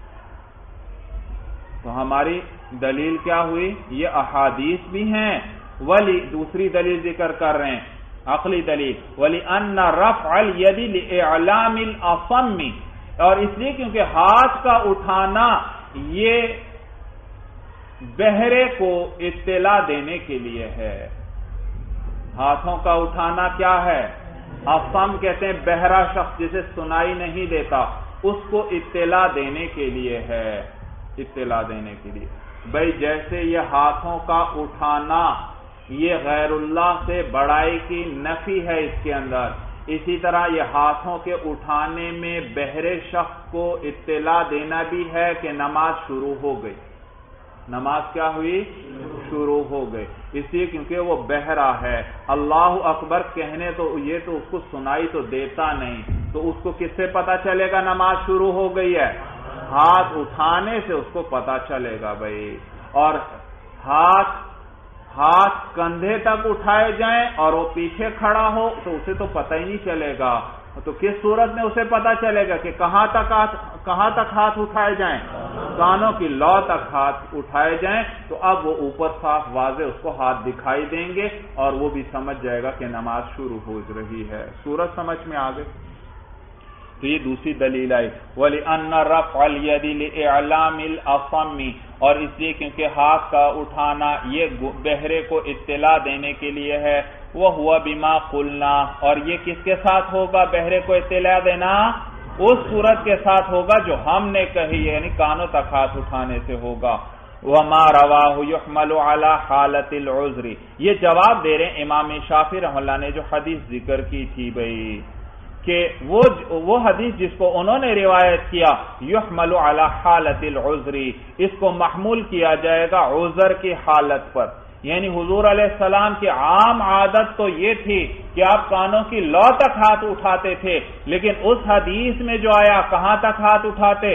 تو ہماری دلیل کیا ہوئی؟ یہ احادیث بھی ہیں، ولی دوسری دلیل ذکر کر رہے ہیں عقلی دلیل، وَلِأَنَّ رَفْعَ الْيَدِ لِإِعْلَامِ الْأَصَمِّ، اور اس لیے کیونکہ ہاتھ کا اٹھانا یہ بہرے کو اطلاع دینے کے لیے ہے. ہاتھوں کا اٹھانا کیا ہے؟ اصم کہتے ہیں بہرا شخص جسے سنائی نہیں دیتا، اس کو اطلاع دینے کے لیے ہے، اطلاع دینے کے لیے. بھائی جیسے یہ ہاتھوں کا اٹھانا یہ غیر اللہ سے بڑائی کی نفی ہے اس کے اندر، اسی طرح یہ ہاتھوں کے اٹھانے میں بہرے شخص کو اطلاع دینا بھی ہے کہ نماز شروع ہو گئی. نماز کیا ہوئی؟ شروع ہو گئی. اس لیے کیونکہ وہ بہرا ہے. اللہ اکبر کہنے تو یہ تو اس کو سنائی تو دیتا نہیں، تو اس کو کس سے پتا چلے گا نماز شروع ہو گئی ہے؟ ہاتھ اٹھانے سے اس کو پتا چلے گا بھائی. اور ہاتھ کندھے تک اٹھائے جائیں اور وہ پیچھے کھڑا ہو تو اسے تو پتہ ہی نہیں چلے گا. تو کس صورت میں اسے پتا چلے گا کہ کہاں تک ہاتھ اٹھائے جائیں؟ کانوں کی لو تک ہاتھ اٹھائے جائیں. تو اب وہ اوپر صاف واضح اس کو ہاتھ دکھائی دیں گے اور وہ بھی سمجھ جائے گا کہ نماز شروع ہو رہی ہے. صورت سمجھ میں آ گئی. تو یہ دوسری دلیل آئی وَلِأَنَّ رَفْعَ الْيَدِ لِإِعْلَامِ الْأَصَمِّ، اور اس لیے کیونکہ ہاتھ کا اٹھانا یہ بہرے کو اطلاع دینے کے لیے ہے. وَهُوَ بِمَا قُلْنَا، اور یہ کس کے ساتھ ہوگا بہرے کو اطلاع دینا؟ اس صورت کے ساتھ ہوگا جو ہم نے کہی، یعنی کانوں تک ہاتھ اٹھانے سے ہوگا. وَمَا رَوَاهُ يُحْمَلُ عَلَى حَالَةِ الْعُذْرِ، یہ جواب دے رہے ہیں امام شافعی رحمہ اللہ نے جو حدیث ذکر کی تھی بھائی، کہ وہ حدیث جس کو انہوں نے روایت کیا یحمل علی حالت العذر، اس کو محمول کیا جائے گا عذر کی حالت پر. یعنی حضور علیہ السلام کی عام عادت تو یہ تھی کہ آپ کانوں کی لو تک ہاتھ اٹھاتے تھے، لیکن اس حدیث میں جو آیا کہاں تک ہاتھ اٹھاتے؟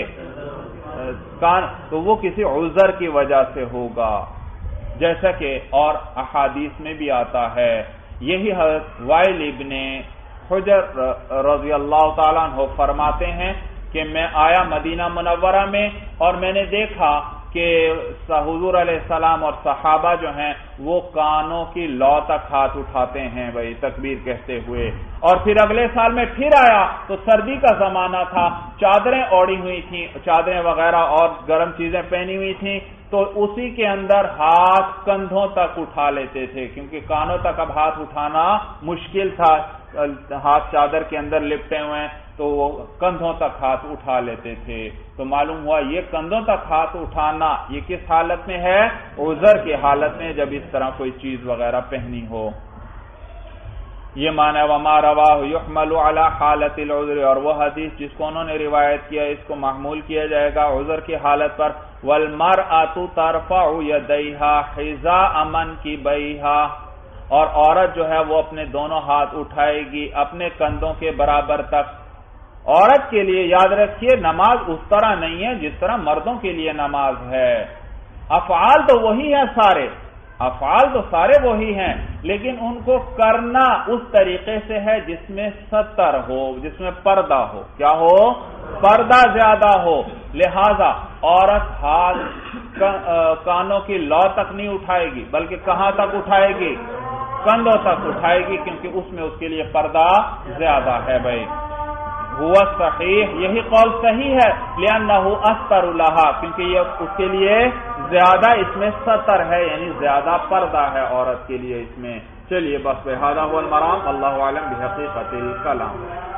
تو وہ کسی عذر کی وجہ سے ہوگا، جیسا کہ اور احادیث میں بھی آتا ہے. یہی حضرت وائل ابن حجر رضی اللہ تعالیٰ عنہ فرماتے ہیں کہ میں آیا مدینہ منورہ میں اور میں نے دیکھا کہ حضور علیہ السلام اور صحابہ جو ہیں وہ کانوں کی لو تک ہاتھ اٹھاتے ہیں بھائی تکبیر کہتے ہوئے. اور پھر اگلے سال میں پھر آیا تو سردی کا زمانہ تھا، چادریں اوڑی ہوئی تھیں، چادریں وغیرہ اور گرم چیزیں پہنی ہوئی تھیں، تو اسی کے اندر ہاتھ کندھوں تک اٹھا لیتے تھے کیونکہ کانوں تک اب ہاتھ اٹھانا مشکل تھا، ہاتھ چادر کے اندر لپٹے ہوئے ہیں تو وہ کندھوں تک ہاتھ اٹھا لیتے تھے. تو معلوم ہوا یہ کندھوں تک ہاتھ اٹھانا یہ کس حالت میں ہے؟ عذر کی حالت میں، جب اس طرح کوئی چیز وغیرہ پہنی ہو. یہ معنی وما رواہ یحمل علی حالت العذر، اور وہ حدیث جس کو انہوں نے روایت کیا اس کو محمول کیا جائے گا عذر کی حالت پر. والمرأۃ ترفع یدیہا حذاء منکبیہا، اور عورت جو ہے وہ اپنے دونوں ہاتھ اٹھائے گی اپنے کندھوں کے برابر تک. عورت کے لیے یاد رکھیے نماز اس طرح نہیں ہے جس طرح مردوں کے لیے نماز ہے. افعال تو وہی ہیں سارے، افعال تو سارے وہی ہیں، لیکن ان کو کرنا اس طریقے سے ہے جس میں ستر ہو، جس میں پردہ ہو. کیا ہو؟ پردہ زیادہ ہو. لہذا عورت ہاتھ کانوں کی لو تک نہیں اٹھائے گی بلکہ کہاں تک اٹھائے گی؟ کندھوں تک اٹھائے گی کیونکہ اس میں اس کے لیے پردہ زیادہ ہے بھائی. ہوا صحیح یہی قول صحیح ہے لأنه استر لها کیونکہ یہ اس کے لیے زیادہ اس میں ستر ہے یعنی زیادہ پردہ ہے عورت کے لیے اس میں. چلیے بس بهذا هو المرام. اللہ اعلم بحقیقت الکلام.